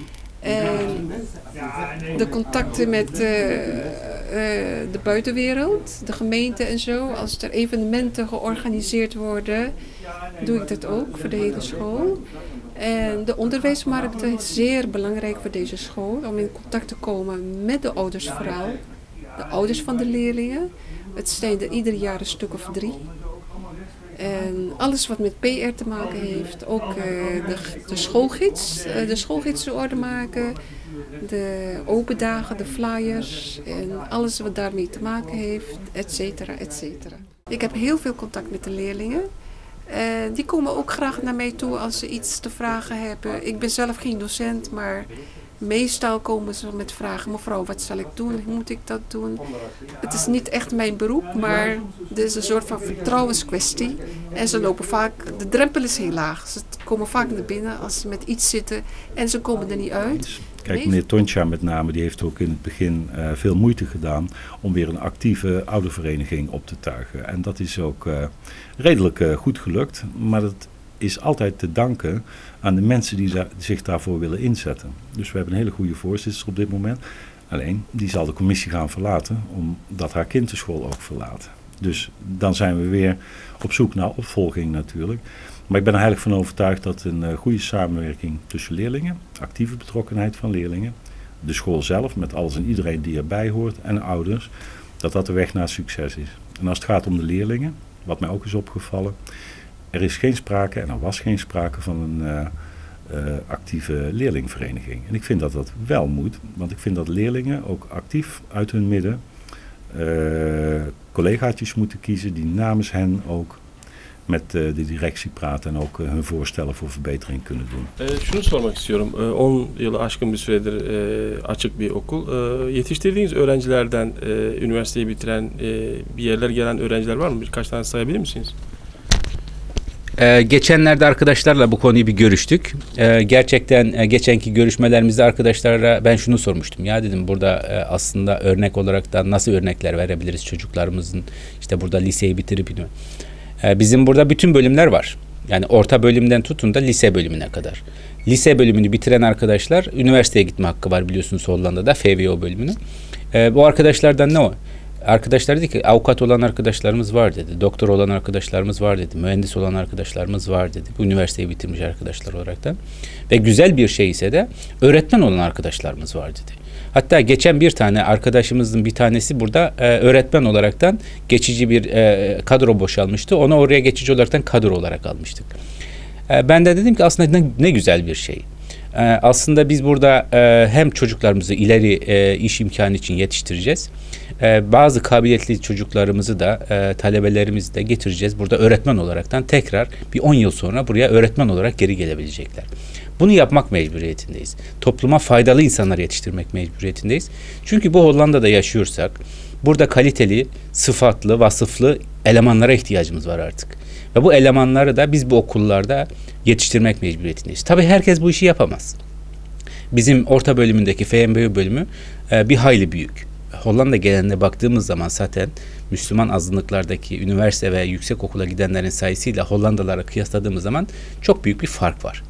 En de contacten met uh, uh, de buitenwereld, de gemeente en zo. Als er evenementen georganiseerd worden, doe ik dat ook voor de hele school. En de onderwijsmarkten is zeer belangrijk voor deze school. Om in contact te komen met de ouders vooral. De ouders van de leerlingen. Het zijn er ieder jaar een stuk of drie. En alles wat met P R te maken heeft. Ook uh, de, de schoolgids. Uh, de schoolgids in orde maken. De open dagen, de flyers. En alles wat daarmee te maken heeft. Et cetera, et cetera. Ik heb heel veel contact met de leerlingen. Uh, die komen ook graag naar mij toe als ze iets te vragen hebben. Ik ben zelf geen docent, maar meestal komen ze met vragen. Mevrouw, wat zal ik doen? Hoe moet ik dat doen? Het is niet echt mijn beroep, maar het is een soort van vertrouwenskwestie. En ze lopen vaak, de drempel is heel laag. Ze komen vaak naar binnen als ze met iets zitten en ze komen er niet uit. Kijk, meneer Toncha met name, die heeft ook in het begin uh, veel moeite gedaan om weer een actieve oudervereniging op te tuigen. En dat is ook uh, redelijk uh, goed gelukt, maar dat is altijd te danken aan de mensen die da- zich daarvoor willen inzetten. Dus we hebben een hele goede voorzitter op dit moment. Alleen, die zal de commissie gaan verlaten, omdat haar kind de school ook verlaat. Dus dan zijn we weer op zoek naar opvolging natuurlijk. Maar ik ben er eigenlijk van overtuigd dat een uh, goede samenwerking tussen leerlingen, actieve betrokkenheid van leerlingen, de school zelf met alles en iedereen die erbij hoort en ouders, dat dat de weg naar succes is. En als het gaat om de leerlingen, wat mij ook is opgevallen, er is geen sprake en er was geen sprake van een uh, uh, actieve leerlingvereniging. En ik vind dat dat wel moet, want ik vind dat leerlingen ook actief uit hun midden uh, collegaatjes moeten kiezen die namens hen ook met uh, de directie praten en ook uh, hun voorstellen voor verbetering kunnen doen. E, şunu sormak istiyorum. E, on yılı aşkın bir süredir e, açık bir okul. E, yetiştirdiğiniz öğrencilerden e, üniversiteyi bitiren e, bir yerler gelen öğrenciler var mı? Birkaç tane sayabilir misiniz? Ee, geçenlerde arkadaşlarla bu konuyu bir görüştük. Ee, gerçekten e, geçenki görüşmelerimizde arkadaşlara ben şunu sormuştum. Ya dedim burada e, aslında örnek olarak da nasıl örnekler verebiliriz çocuklarımızın işte burada liseyi bitirip e, bizim burada bütün bölümler var. Yani orta bölümden tutun da lise bölümüne kadar. Lise bölümünü bitiren arkadaşlar üniversiteye gitme hakkı var biliyorsunuz Hollanda'da F V O bölümünü. E, bu arkadaşlardan ne o? Arkadaşlar dedi ki avukat olan arkadaşlarımız var dedi. Doktor olan arkadaşlarımız var dedi. Mühendis olan arkadaşlarımız var dedi. Bu üniversiteyi bitirmiş arkadaşlar olaraktan. Ve güzel bir şey ise de öğretmen olan arkadaşlarımız var dedi. Hatta geçen bir tane arkadaşımızın bir tanesi burada e, öğretmen olaraktan geçici bir e, kadro boşalmıştı. Onu oraya geçici olaraktan kadro olarak almıştık. E, ben de dedim ki aslında ne, ne güzel bir şey. E, aslında biz burada e, hem çocuklarımızı ileri e, iş imkanı için yetiştireceğiz. Ee, bazı kabiliyetli çocuklarımızı da e, talebelerimizi de getireceğiz. Burada öğretmen olaraktan tekrar bir on yıl sonra buraya öğretmen olarak geri gelebilecekler. Bunu yapmak mecburiyetindeyiz. Topluma faydalı insanlar yetiştirmek mecburiyetindeyiz. Çünkü bu Hollanda'da yaşıyorsak burada kaliteli, sıfatlı, vasıflı elemanlara ihtiyacımız var artık. Ve bu elemanları da biz bu okullarda yetiştirmek mecburiyetindeyiz. Tabii herkes bu işi yapamaz. Bizim orta bölümündeki F M B bölümü e, bir hayli büyük. Hollanda geneline baktığımız zaman zaten Müslüman azınlıklardaki üniversite ve yüksek okula gidenlerin sayısıyla Hollandalara kıyasladığımız zaman çok büyük bir fark var.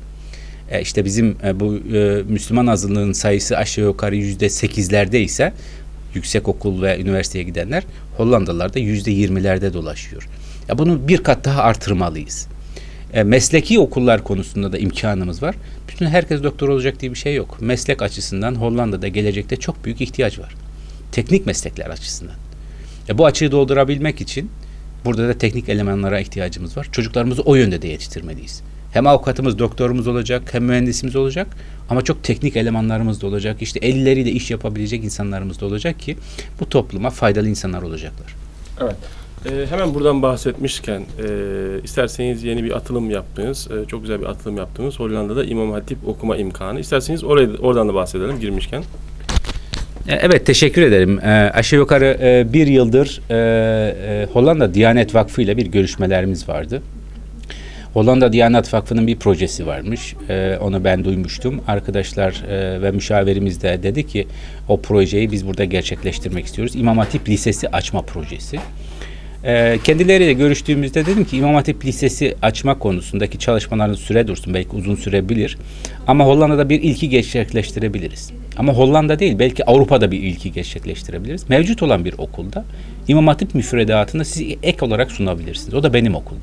E işte bizim e, bu e, Müslüman azınlığın sayısı aşağı yukarı yüzde sekizlerde ise yüksek okul ve üniversiteye gidenler Hollandalılar da yüzde yirmilerde dolaşıyor. Ya bunu bir kat daha artırmalıyız. E, mesleki okullar konusunda da imkanımız var. Bütün herkes doktor olacak diye bir şey yok. Meslek açısından Hollanda'da gelecekte çok büyük ihtiyaç var. Teknik meslekler açısından. E bu açığı doldurabilmek için burada da teknik elemanlara ihtiyacımız var. Çocuklarımızı o yönde de yetiştirmeliyiz. Hem avukatımız, doktorumuz olacak, hem mühendisimiz olacak ama çok teknik elemanlarımız da olacak. İşte elleriyle iş yapabilecek insanlarımız da olacak ki bu topluma faydalı insanlar olacaklar. Evet. Ee, hemen buradan bahsetmişken e, isterseniz yeni bir atılım yaptınız. E, çok güzel bir atılım yaptınız. Hollanda'da İmam Hatip okuma imkanı. İsterseniz orayı, oradan da bahsedelim girmişken. Evet, teşekkür ederim. Aşağı yukarı bir yıldır Hollanda Diyanet Vakfı ile bir görüşmelerimiz vardı. Hollanda Diyanet Vakfı'nın bir projesi varmış. Onu ben duymuştum. Arkadaşlar ve müşavirimiz de dedi ki o projeyi biz burada gerçekleştirmek istiyoruz. İmam Hatip Lisesi açma projesi. Kendileriyle görüştüğümüzde dedim ki İmam Hatip Lisesi açma konusundaki çalışmaların süre dursun. Belki uzun sürebilir. Ama Hollanda'da bir ilki gerçekleştirebiliriz. Ama Hollanda değil, belki Avrupa'da bir ilki gerçekleştirebiliriz. Mevcut olan bir okulda İmam Hatip müfredatını siz ek olarak sunabilirsiniz. O da benim okulda.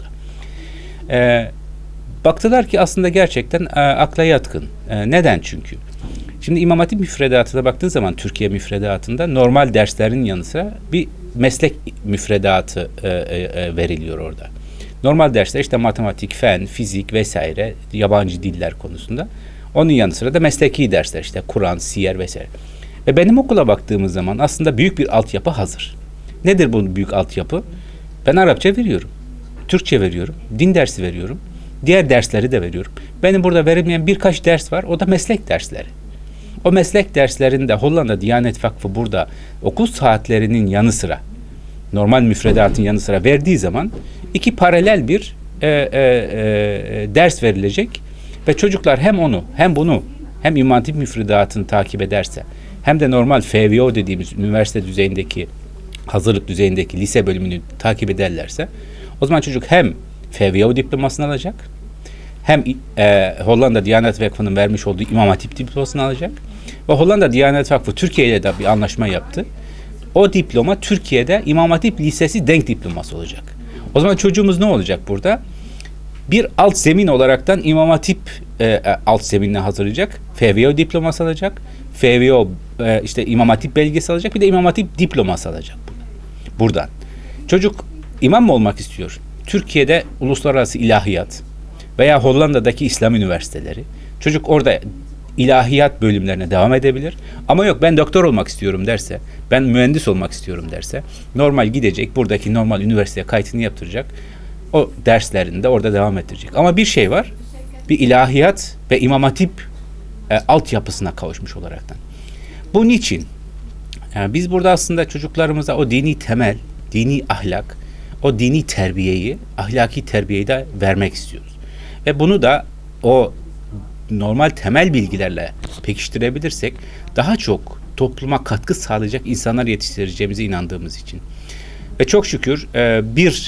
Ee, baktılar ki aslında gerçekten e, akla yatkın. E, neden çünkü? Şimdi İmam Hatip müfredatına baktığın zaman Türkiye müfredatında normal derslerin yanı sıra bir meslek müfredatı e, e, veriliyor orada. Normal dersler işte matematik, fen, fizik vesaire, yabancı diller konusunda. Onun yanı sıra da mesleki dersler işte Kur'an, siyer vesaire. Ve benim okula baktığımız zaman aslında büyük bir altyapı hazır. Nedir bu büyük altyapı? Ben Arapça veriyorum, Türkçe veriyorum, din dersi veriyorum, diğer dersleri de veriyorum. Benim burada verilmeyen birkaç ders var, o da meslek dersleri. O meslek derslerinde Hollanda Diyanet Vakfı burada okul saatlerinin yanı sıra, normal müfredatın yanı sıra verdiği zaman iki paralel bir e, e, e, ders verilecek ve çocuklar hem onu hem bunu hem İmam Hatip müfredatını takip ederse hem de normal F V O dediğimiz üniversite düzeyindeki hazırlık düzeyindeki lise bölümünü takip ederlerse o zaman çocuk hem F V O diplomasını alacak hem e, Hollanda Diyanet Vakfı'nın vermiş olduğu İmam Hatip diplomasını alacak ve Hollanda Diyanet Vakfı Türkiye ile de bir anlaşma yaptı. O diploma Türkiye'de İmam Hatip Lisesi denk diploması olacak. O zaman çocuğumuz ne olacak burada? Bir alt zemin olaraktan İmam Hatip e, alt zeminine hazırlayacak. F V O diploması alacak. F V O e, işte İmam Hatip belgesi alacak. Bir de İmam Hatip diploması alacak buradan. buradan. Çocuk imam mı olmak istiyor? Türkiye'de uluslararası ilahiyat veya Hollanda'daki İslam üniversiteleri. Çocuk orada ilahiyat bölümlerine devam edebilir. Ama yok ben doktor olmak istiyorum derse, ben mühendis olmak istiyorum derse normal gidecek, buradaki normal üniversiteye kaydını yaptıracak. O derslerinde orada devam ettirecek. Ama bir şey var, bir ilahiyat ve İmam Hatip e, altyapısına kavuşmuş olaraktan. Bu niçin? Yani biz burada aslında çocuklarımıza o dini temel, dini ahlak, o dini terbiyeyi, ahlaki terbiyeyi de vermek istiyoruz. Ve bunu da o normal temel bilgilerle pekiştirebilirsek daha çok topluma katkı sağlayacak insanlar yetiştireceğimize inandığımız için. Ve çok şükür bir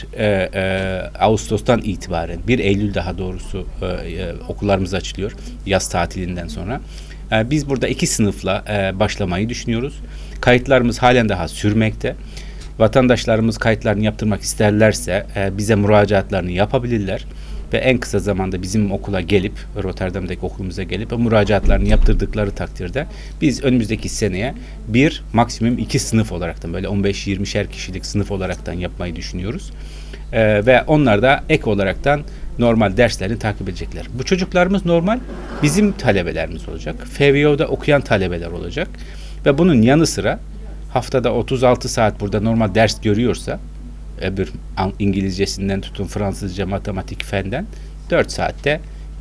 Ağustos'tan itibaren, bir Eylül daha doğrusu okullarımız açılıyor yaz tatilinden sonra. Biz burada iki sınıfla başlamayı düşünüyoruz. Kayıtlarımız halen daha sürmekte. Vatandaşlarımız kayıtlarını yaptırmak isterlerse bize müracaatlarını yapabilirler. Ve en kısa zamanda bizim okula gelip, Rotterdam'daki okulumuza gelip müracaatlarını yaptırdıkları takdirde biz önümüzdeki seneye bir, maksimum iki sınıf olaraktan böyle on beş yirmişer kişilik sınıf olaraktan yapmayı düşünüyoruz. Ee, ve onlar da ek olaraktan normal derslerini takip edecekler. Bu çocuklarımız normal bizim talebelerimiz olacak. F V O'da okuyan talebeler olacak. Ve bunun yanı sıra haftada otuz altı saat burada normal ders görüyorsa öbür İngilizcesinden tutun Fransızca, matematik, fenden dört saatte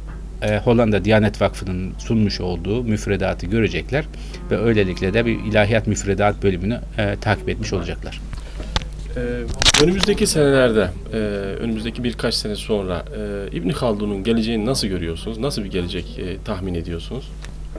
e, Hollanda Diyanet Vakfı'nın sunmuş olduğu müfredatı görecekler ve öylelikle de bir ilahiyat müfredat bölümünü e, takip etmiş olacaklar. Ee, önümüzdeki senelerde, e, önümüzdeki birkaç sene sonra e, İbn Haldun'un geleceğini nasıl görüyorsunuz? Nasıl bir gelecek e, tahmin ediyorsunuz?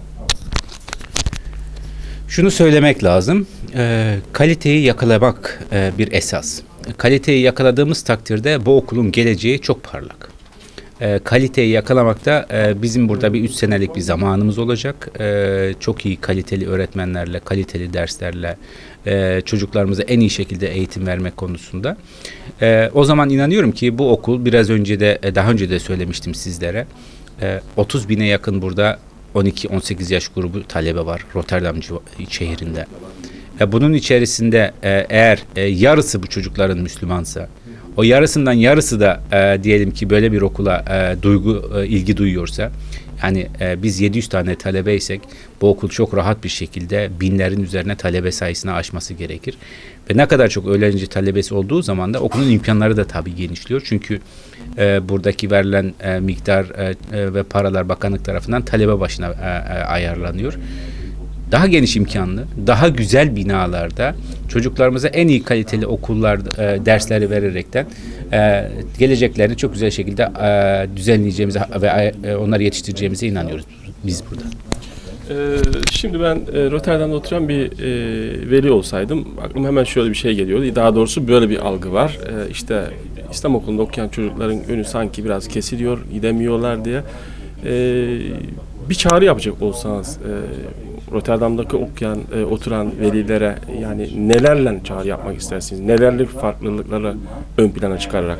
Şunu söylemek lazım, e, kaliteyi yakalamak e, bir esas. Kaliteyi yakaladığımız takdirde bu okulun geleceği çok parlak. E, kaliteyi yakalamakta e, bizim burada bir üç senelik bir zamanımız olacak. E, çok iyi kaliteli öğretmenlerle, kaliteli derslerle e, çocuklarımıza en iyi şekilde eğitim vermek konusunda. E, o zaman inanıyorum ki bu okul biraz önce de daha önce de söylemiştim sizlere. E, otuz bine yakın burada on iki on sekiz yaş grubu talebe var Rotterdam şehrinde. E, bunun içerisinde e, eğer e, yarısı bu çocukların Müslümansa, o yarısından yarısı da e, diyelim ki böyle bir okula e, duygu e, ilgi duyuyorsa, yani e, biz yedi yüz tane talebeysek bu okul çok rahat bir şekilde binlerin üzerine talebe sayısını aşması gerekir. Ve ne kadar çok öğrenci talebesi olduğu zaman da okulun imkanları da tabii genişliyor. Çünkü e, buradaki verilen e, miktar e, e, ve paralar bakanlık tarafından talebe başına e, e, ayarlanıyor. daha geniş imkanlı, daha güzel binalarda çocuklarımıza en iyi kaliteli okullar e, dersleri vererekten e, geleceklerini çok güzel şekilde e, düzenleyeceğimize ve e, onları yetiştireceğimize inanıyoruz biz burada. Ee, şimdi ben e, Rotterdam'da oturan bir e, veli olsaydım aklıma hemen şöyle bir şey geliyordu. Daha doğrusu böyle bir algı var. E, işte İslam okulunda okuyan çocukların önü sanki biraz kesiliyor, gidemiyorlar diye. E, bir çağrı yapacak olsanız e, Rotterdam'daki okuyan, e, oturan velilere yani nelerle çağrı yapmak istersiniz? Nelerle farklılıkları ön plana çıkararak?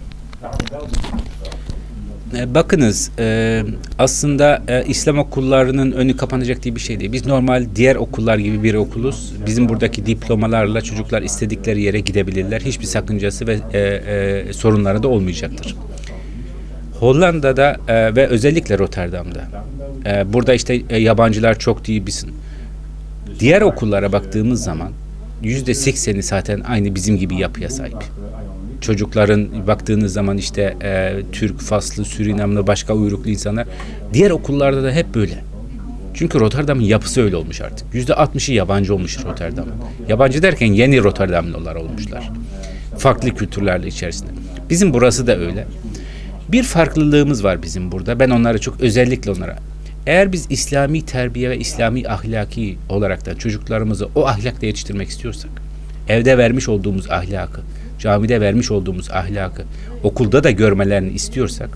Bakınız e, aslında e, İslam okullarının önü kapanacak diye bir şey değil. Biz normal diğer okullar gibi bir okuluz. Bizim buradaki diplomalarla çocuklar istedikleri yere gidebilirler. Hiçbir sakıncası ve e, e, sorunları da olmayacaktır. Hollanda'da e, ve özellikle Rotterdam'da e, burada işte e, yabancılar çok değil bizim. Diğer okullara baktığımız zaman yüzde sekseni zaten aynı bizim gibi yapıya sahip. Çocukların baktığınız zaman işte e, Türk, Faslı, Surinamlı, başka uyruklu insanlar. Diğer okullarda da hep böyle. Çünkü Rotterdam'ın yapısı öyle olmuş artık. yüzde altmışı yabancı olmuş Rotterdam. Yabancı derken yeni Rotterdamlılar olmuşlar. Farklı kültürlerle içerisinde. Bizim burası da öyle. Bir farklılığımız var bizim burada. Ben onlara çok özellikle onlara. Eğer biz İslami terbiye ve İslami ahlaki olarak da çocuklarımızı o ahlakta yetiştirmek istiyorsak, evde vermiş olduğumuz ahlakı, camide vermiş olduğumuz ahlakı okulda da görmelerini istiyorsak,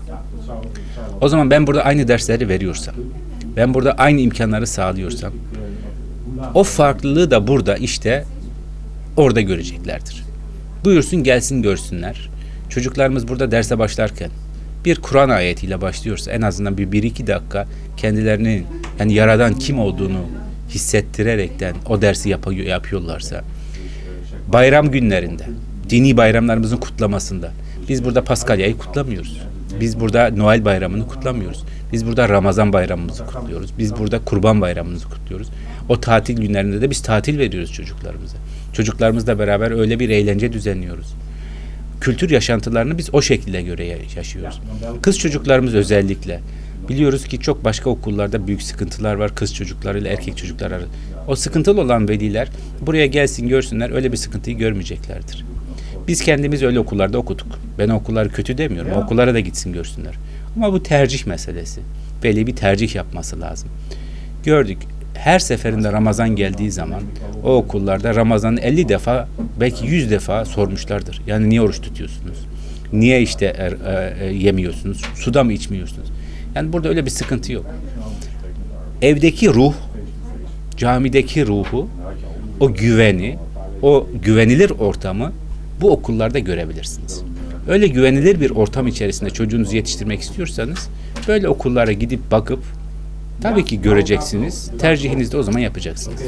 o zaman ben burada aynı dersleri veriyorsam, ben burada aynı imkanları sağlıyorsam, o farklılığı da burada işte orada göreceklerdir. Buyursun gelsin görsünler. Çocuklarımız burada derse başlarken bir Kur'an ayetiyle başlıyorsa en azından bir, bir iki dakika kendilerinin yani Yaradan kim olduğunu hissettirerekten o dersi yap- yapıyorlarsa, bayram günlerinde, dini bayramlarımızın kutlamasında, biz burada Paskalya'yı kutlamıyoruz. Biz burada Noel bayramını kutlamıyoruz. Biz burada Ramazan bayramımızı kutluyoruz. Biz burada Kurban bayramımızı kutluyoruz. O tatil günlerinde de biz tatil veriyoruz çocuklarımıza. Çocuklarımızla beraber öyle bir eğlence düzenliyoruz. Kültür yaşantılarını biz o şekilde göre yaşıyoruz. Kız çocuklarımız özellikle. Biliyoruz ki çok başka okullarda büyük sıkıntılar var kız çocuklarıyla erkek çocuklar arasında. O sıkıntılı olan veliler buraya gelsin görsünler, öyle bir sıkıntıyı görmeyeceklerdir. Biz kendimiz öyle okullarda okuduk. Ben okulları kötü demiyorum. Okullara da gitsin görsünler. Ama bu tercih meselesi. Veli bir tercih yapması lazım. Gördük. Her seferinde Ramazan geldiği zaman o okullarda Ramazan'ı elli defa belki yüz defa sormuşlardır. Yani niye oruç tutuyorsunuz? Niye işte er, e, yemiyorsunuz? Suda mı içmiyorsunuz? Yani burada öyle bir sıkıntı yok. Evdeki ruh, camideki ruhu, o güveni, o güvenilir ortamı bu okullarda görebilirsiniz. Öyle güvenilir bir ortam içerisinde çocuğunuzu yetiştirmek istiyorsanız böyle okullara gidip bakıp tabii ki göreceksiniz. Tercihinizi de o zaman yapacaksınız.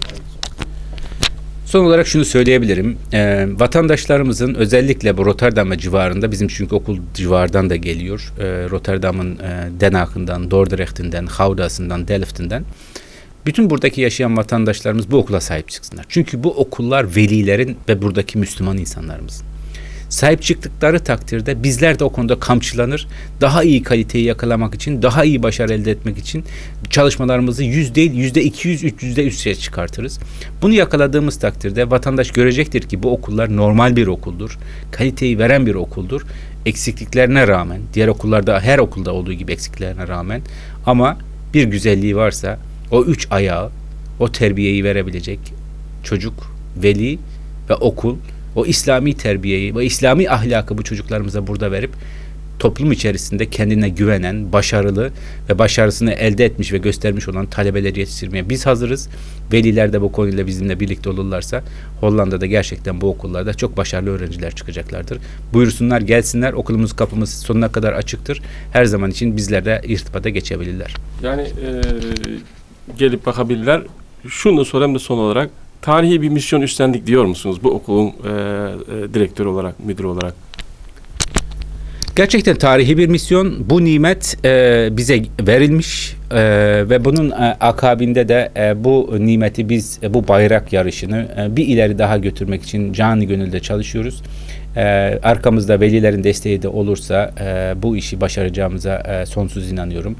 Son olarak şunu söyleyebilirim. E, vatandaşlarımızın özellikle bu Rotterdam ve civarında, bizim çünkü okul civardan da geliyor. E, Rotterdam'ın e, Den Haag'ından, Dordrecht'inden, Gauda'sından, Delft'inden. Bütün buradaki yaşayan vatandaşlarımız bu okula sahip çıksınlar. Çünkü bu okullar velilerin ve buradaki Müslüman insanlarımızın. Sahip çıktıkları takdirde bizler de o konuda kamçılanır. Daha iyi kaliteyi yakalamak için, daha iyi başarı elde etmek için çalışmalarımızı yüz değil, yüzde iki yüz, üç yüzde üstüne çıkartırız. Bunu yakaladığımız takdirde vatandaş görecektir ki bu okullar normal bir okuldur. Kaliteyi veren bir okuldur. Eksikliklerine rağmen, diğer okullarda her okulda olduğu gibi eksikliklerine rağmen, ama bir güzelliği varsa o üç ayağı, o terbiyeyi verebilecek çocuk, veli ve okul, o İslami terbiyeyi ve İslami ahlakı bu çocuklarımıza burada verip toplum içerisinde kendine güvenen, başarılı ve başarısını elde etmiş ve göstermiş olan talebeleri yetiştirmeye biz hazırız. Veliler de bu konuyla bizimle birlikte olurlarsa Hollanda'da gerçekten bu okullarda çok başarılı öğrenciler çıkacaklardır. Buyursunlar, gelsinler. Okulumuz, kapımız sonuna kadar açıktır. Her zaman için bizlerle irtibata geçebilirler. Yani e, gelip bakabilirler. Şunu da sorayım da son olarak. Tarihi bir misyon üstlendik diyor musunuz bu okulun e, e, direktörü olarak, müdürü olarak? Gerçekten tarihi bir misyon. Bu nimet e, bize verilmiş e, ve bunun e, akabinde de e, bu nimeti biz, e, bu bayrak yarışını e, bir ileri daha götürmek için canı gönülde çalışıyoruz. E, arkamızda velilerin desteği de olursa e, bu işi başaracağımıza e, sonsuz inanıyorum.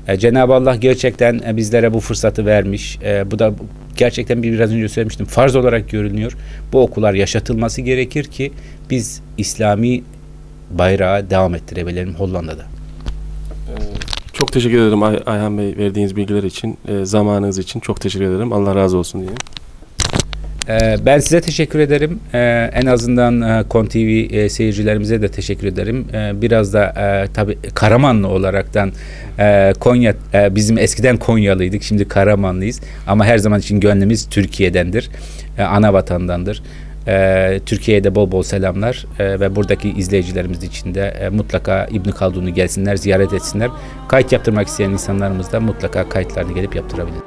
E, Cenab-ı Allah gerçekten e, bizlere bu fırsatı vermiş. E, bu da gerçekten bir, biraz önce söylemiştim. Farz olarak görünüyor. Bu okullar yaşatılması gerekir ki biz İslami bayrağı devam ettirebilelim Hollanda'da. Çok teşekkür ederim Ay- Ayhan Bey verdiğiniz bilgiler için, e, zamanınız için çok teşekkür ederim. Allah razı olsun diyeyim. Ee, Ben size teşekkür ederim. Ee, En azından e, Kon T V e, seyircilerimize de teşekkür ederim. Ee, Biraz da e, tabii Karamanlı olaraktan e, Konya, e, bizim eskiden Konyalıydık, şimdi Karamanlıyız. Ama her zaman için gönlümüz Türkiye'dendir, e, ana vatandandır. E, Türkiye'ye de bol bol selamlar e, ve buradaki izleyicilerimiz için de e, mutlaka İbn Haldun'u gelsinler, ziyaret etsinler. Kayıt yaptırmak isteyen insanlarımız da mutlaka kayıtlarını gelip yaptırabilir.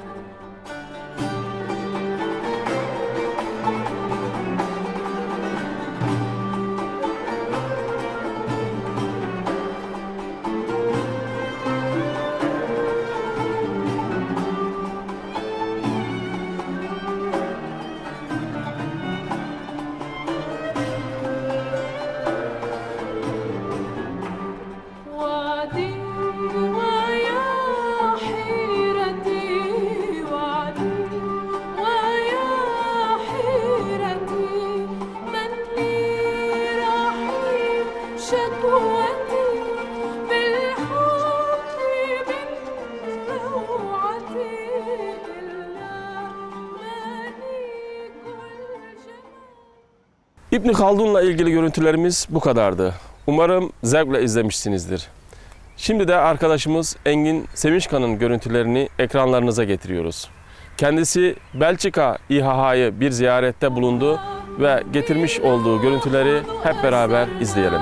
İbn Haldun'la ilgili görüntülerimiz bu kadardı. Umarım zevkle izlemişsinizdir. Şimdi de arkadaşımız Engin Sevinçkan'ın görüntülerini ekranlarınıza getiriyoruz. Kendisi Belçika İ H H'yı bir ziyarette bulundu ve getirmiş olduğu görüntüleri hep beraber izleyelim.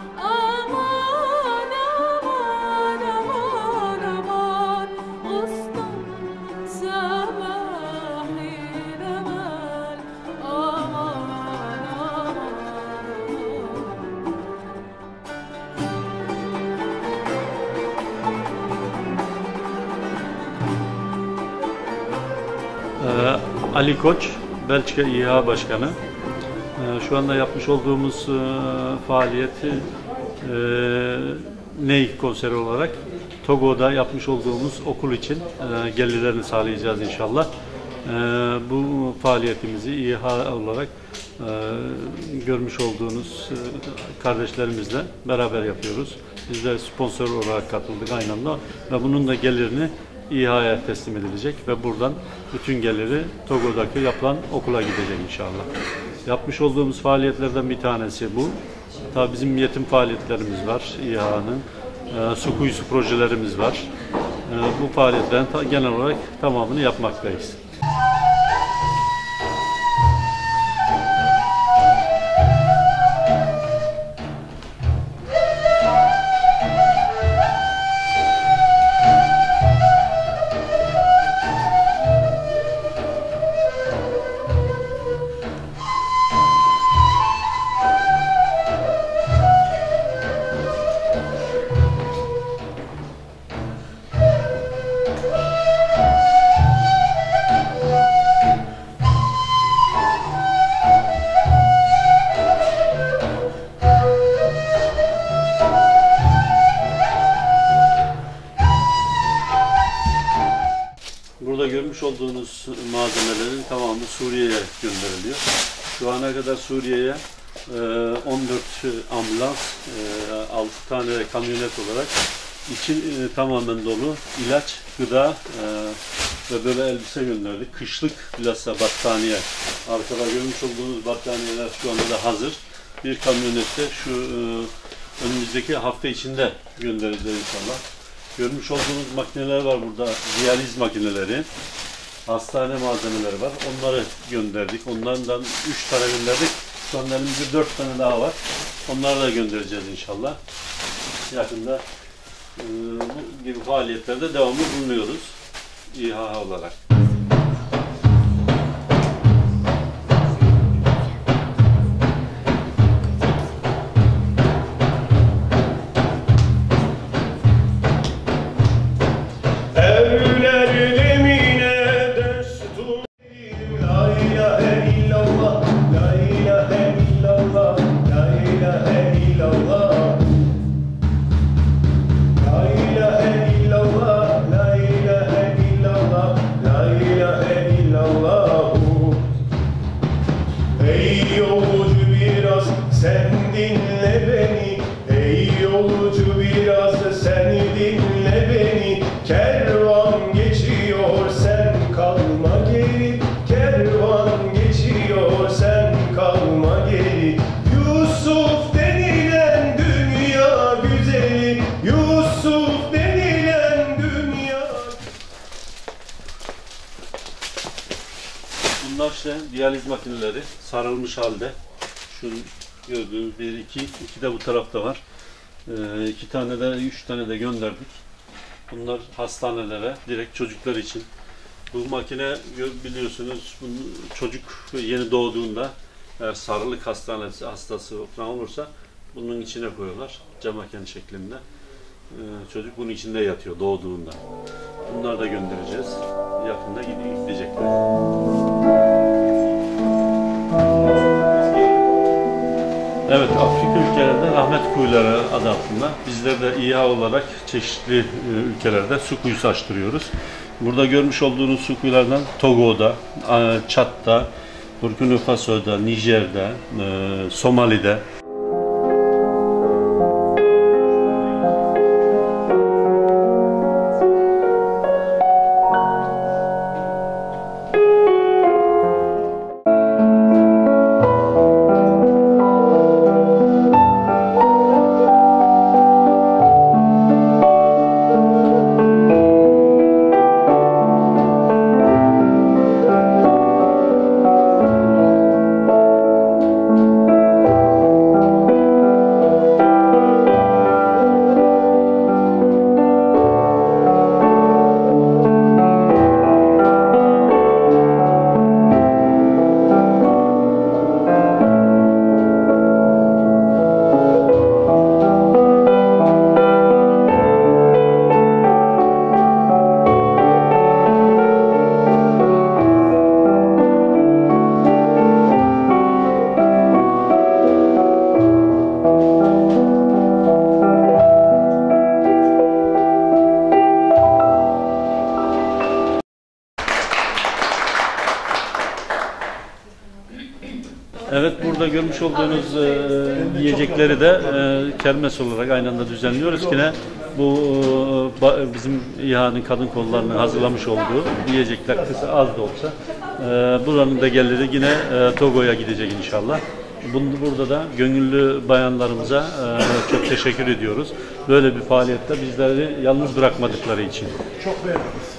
Ali Koç, Belçika İ H Başkanı. Şu anda yapmış olduğumuz faaliyeti Ney konseri olarak Togo'da yapmış olduğumuz okul için gelirlerini sağlayacağız inşallah. Bu faaliyetimizi İ H olarak görmüş olduğunuz kardeşlerimizle beraber yapıyoruz. Biz de sponsor olarak katıldık aynı anda ve bunun da gelirini İ H'ya teslim edilecek ve buradan bütün geliri Togo'daki yapılan okula gidecek inşallah. Yapmış olduğumuz faaliyetlerden bir tanesi bu. Tabii bizim yetim faaliyetlerimiz var İ H'nın. E, su kuyusu projelerimiz var. E, bu faaliyetlerin ta, genel olarak tamamını yapmaktayız. Burada görmüş olduğunuz malzemelerin tamamı Suriye'ye gönderiliyor. Şu ana kadar Suriye'ye on dört ambulans, altı tane kamyonet olarak içi tamamen dolu ilaç, gıda ve böyle elbise gönderdik. Kışlık bilhassa battaniye. Arkada görmüş olduğunuz battaniyeler şu anda da hazır. Bir kamyonette şu önümüzdeki hafta içinde göndereceğiz inşallah. Görmüş olduğunuz makineler var burada, diyaliz makineleri, hastane malzemeleri var. Onları gönderdik. Onlardan üç tane gönderdik. Şu an elimizde dört tane daha var. Onları da göndereceğiz inşallah. Yakında e, bu gibi faaliyetlerde devamlı bulunuyoruz İ H H olarak. La ilahe illallah diyaliz makineleri sarılmış halde. Şu gördüğünüz bir, iki, iki de bu tarafta var. Ee, iki tane de, üç tane de gönderdik. Bunlar hastanelere, direkt çocuklar için. Bu makine biliyorsunuz, çocuk yeni doğduğunda eğer sarılık hastanesi hastası falan olursa bunun içine koyuyorlar, camaken şeklinde. Ee, çocuk bunun içinde yatıyor doğduğunda. Bunları da göndereceğiz. Yakında gidecekler. Evet, Afrika ülkelerinde rahmet kuyuları adı altında. Bizler de İHA olarak çeşitli ülkelerde su kuyusu açtırıyoruz. Burada görmüş olduğunuz su kuyulardan Togo'da, Çad'da, Burkina Faso'da, Nijer'de, Somali'de. Evet, burada görmüş olduğunuz e, yiyecekleri de e, kermes olarak aynı anda düzenliyoruz. Yine bu e, bizim İHA'nın kadın kollarının hazırlamış olduğu yiyecekler kısa az da olsa e, buranın da geliri yine e, Togo'ya gidecek inşallah. Bunu, burada da gönüllü bayanlarımıza e, çok teşekkür ediyoruz. Böyle bir faaliyette bizleri yalnız bırakmadıkları için. Çok beğendiniz.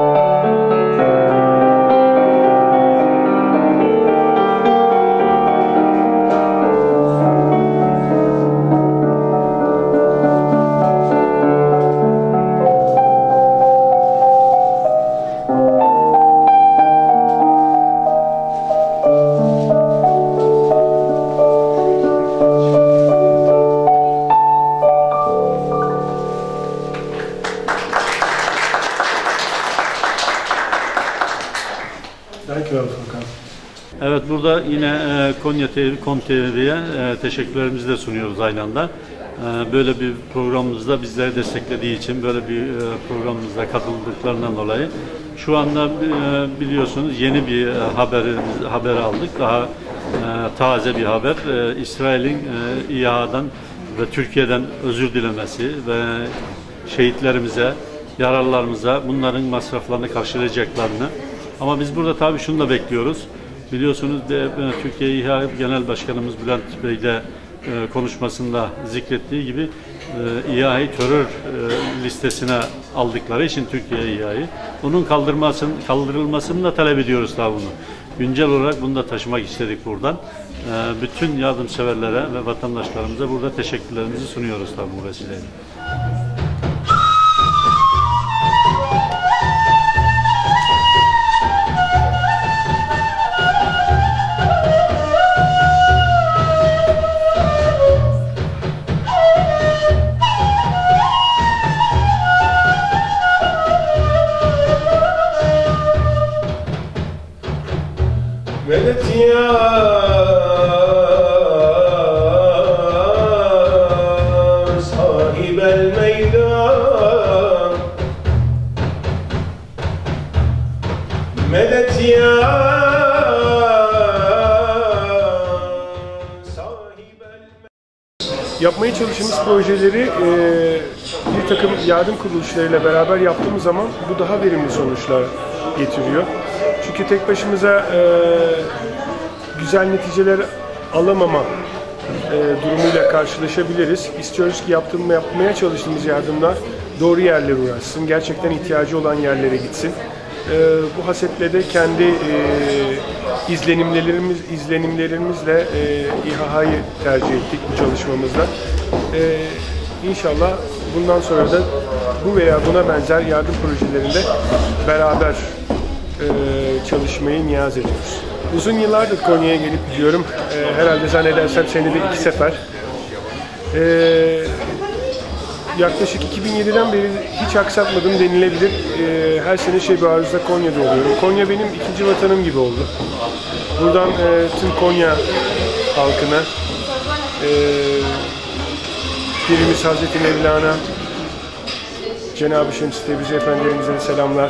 Evet, burada yine e, Konya T V, Kom T V'ye e, teşekkürlerimizi de sunuyoruz aynı anda. E, böyle bir programımızda bizleri desteklediği için, böyle bir e, programımızda katıldıklarından dolayı. Şu anda e, biliyorsunuz yeni bir e, haber, haber aldık. Daha e, taze bir haber. E, İsrail'in e, İHA'dan ve Türkiye'den özür dilemesi ve şehitlerimize, yaralılarımıza bunların masraflarını karşılayacaklarını. Ama biz burada tabii şunu da bekliyoruz. Biliyorsunuz de Türkiye İHA Genel Başkanımız Bülent Bey de e, konuşmasında zikrettiği gibi e, İHA'yı terör e, listesine aldıkları için Türkiye İHA'yı onun kaldırmasını, kaldırılmasını da talep ediyoruz tabii bunu. Güncel olarak bunu da taşımak istedik buradan. E, bütün yardımseverlere ve vatandaşlarımıza burada teşekkürlerimizi sunuyoruz tabii bu vesileyle. Medet ya sahibel meydan, medet ya sahibel. Yapmaya çalıştığımız projeleri e, bir takım yardım kuruluşlarıyla beraber yaptığımız zaman bu daha verimli sonuçlar getiriyor. Çünkü tek başımıza e, güzel neticeler alamama e, durumuyla karşılaşabiliriz. İstiyoruz ki yaptığım, yapmaya çalıştığımız yardımlar doğru yerlere uğraşsın, gerçekten ihtiyacı olan yerlere gitsin. E, bu hasetle de kendi e, izlenimlerimiz izlenimlerimizle e, İHA'yı tercih ettik bu çalışmamızda. E, İnşallah bundan sonra da bu veya buna benzer yardım projelerinde beraber e, çalışmayı niyaz ediyoruz. Uzun yıllardır Konya'ya gelip gidiyorum. E, herhalde zannedersem senede iki sefer. E, yaklaşık iki bin yediden beri hiç aksatmadım denilebilir. E, her sene Şebi Aruz'da Konya'da oluyorum. Konya benim ikinci vatanım gibi oldu. Buradan e, tüm Konya halkına, e, Pirimiz Hazreti Mevlana, Cenab-ı Şems-i Tebrizi Efendilerimize selamlar.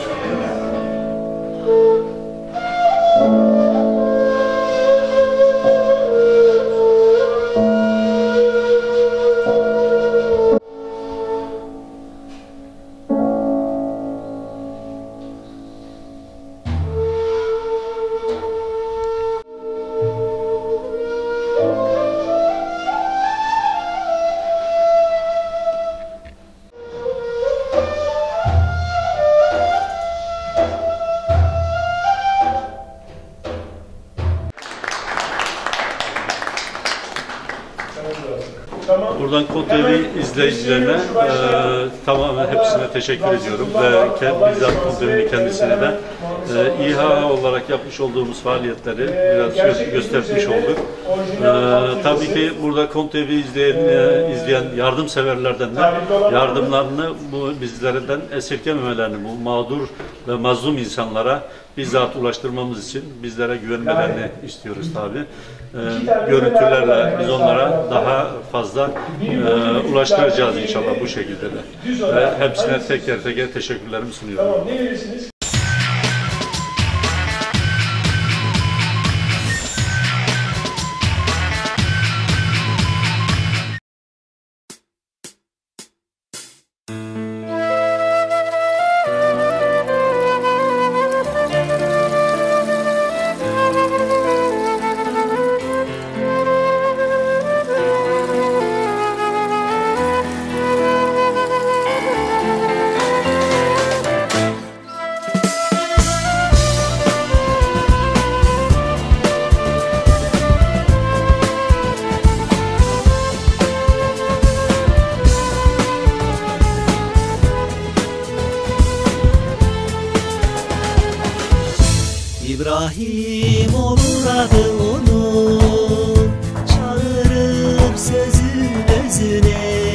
Buradan Kod T V izleyicilerine e, tamamen hepsine teşekkür ediyorum ve kendi, bizzat Kod T V'nin kendisine de e, İHA olarak yapmış olduğumuz faaliyetleri biraz gö göstermiş olduk. E, tabii ki burada Kod T V izleyen, e, izleyen yardımseverlerden de yardımlarını bu bizlerden esirgememelerini, bu mağdur ve mazlum insanlara bizzat ulaştırmamız için bizlere güvenmelerini istiyoruz tabii. E, görüntülerle biz onlara daha fazla e, ulaştıracağız inşallah bu şekilde de. Ve hepsine teker teker teşekkürlerimi sunuyorum. İbrahim olur adı onun, çağırır sözün özüne.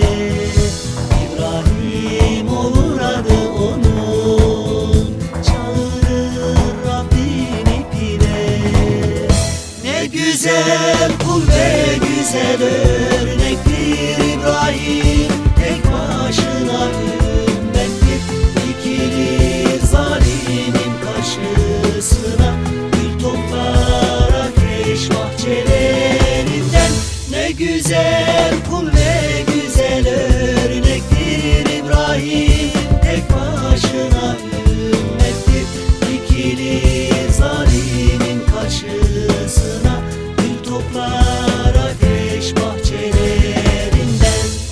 İbrahim olur adı onun, çağırır Rabbin ipine. Ne güzel kul ve güzel örnektir İbrahim, tek başına ümmettir, dikilir zalimin karşısına. Gül toplar ateş bahçelerinden, ne güzel kul ve güzel örnektir İbrahim, tek başına ümmettir, dikilir zalimin karşısına. Gül toplar ateş bahçelerinden.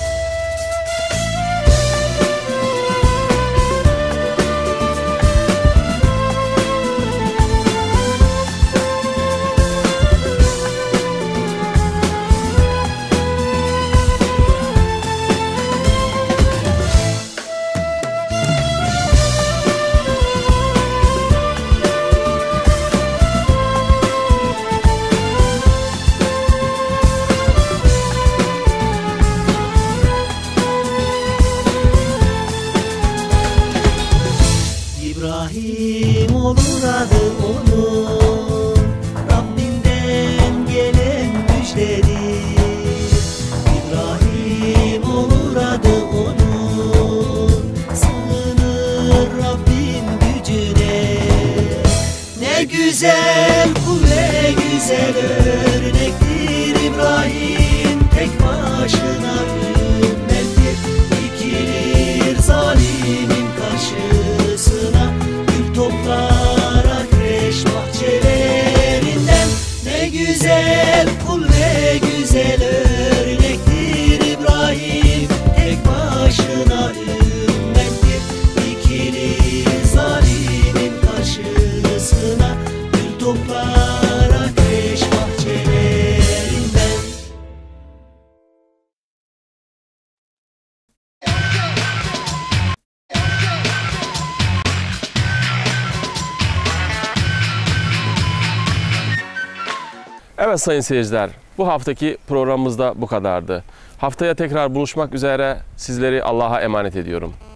İbrahim olur adı onun, Rabbinden gelen müjdedir. İbrahim olur adı onun, sığınır Rabbin gücüne. Ne güzel kul ve güzel örnektir İbrahim, tek başına ümmettir, dikilir zalimin karşısına. Gül toplar ateş bahçelerinden, ne güzel kul ve güzel örnektir İbrahim, tek başına ümmettir, dikilir zalimin karşısına. Gül toplar Evet sayın seyirciler, bu haftaki programımız da bu kadardı. Haftaya tekrar buluşmak üzere, sizleri Allah'a emanet ediyorum.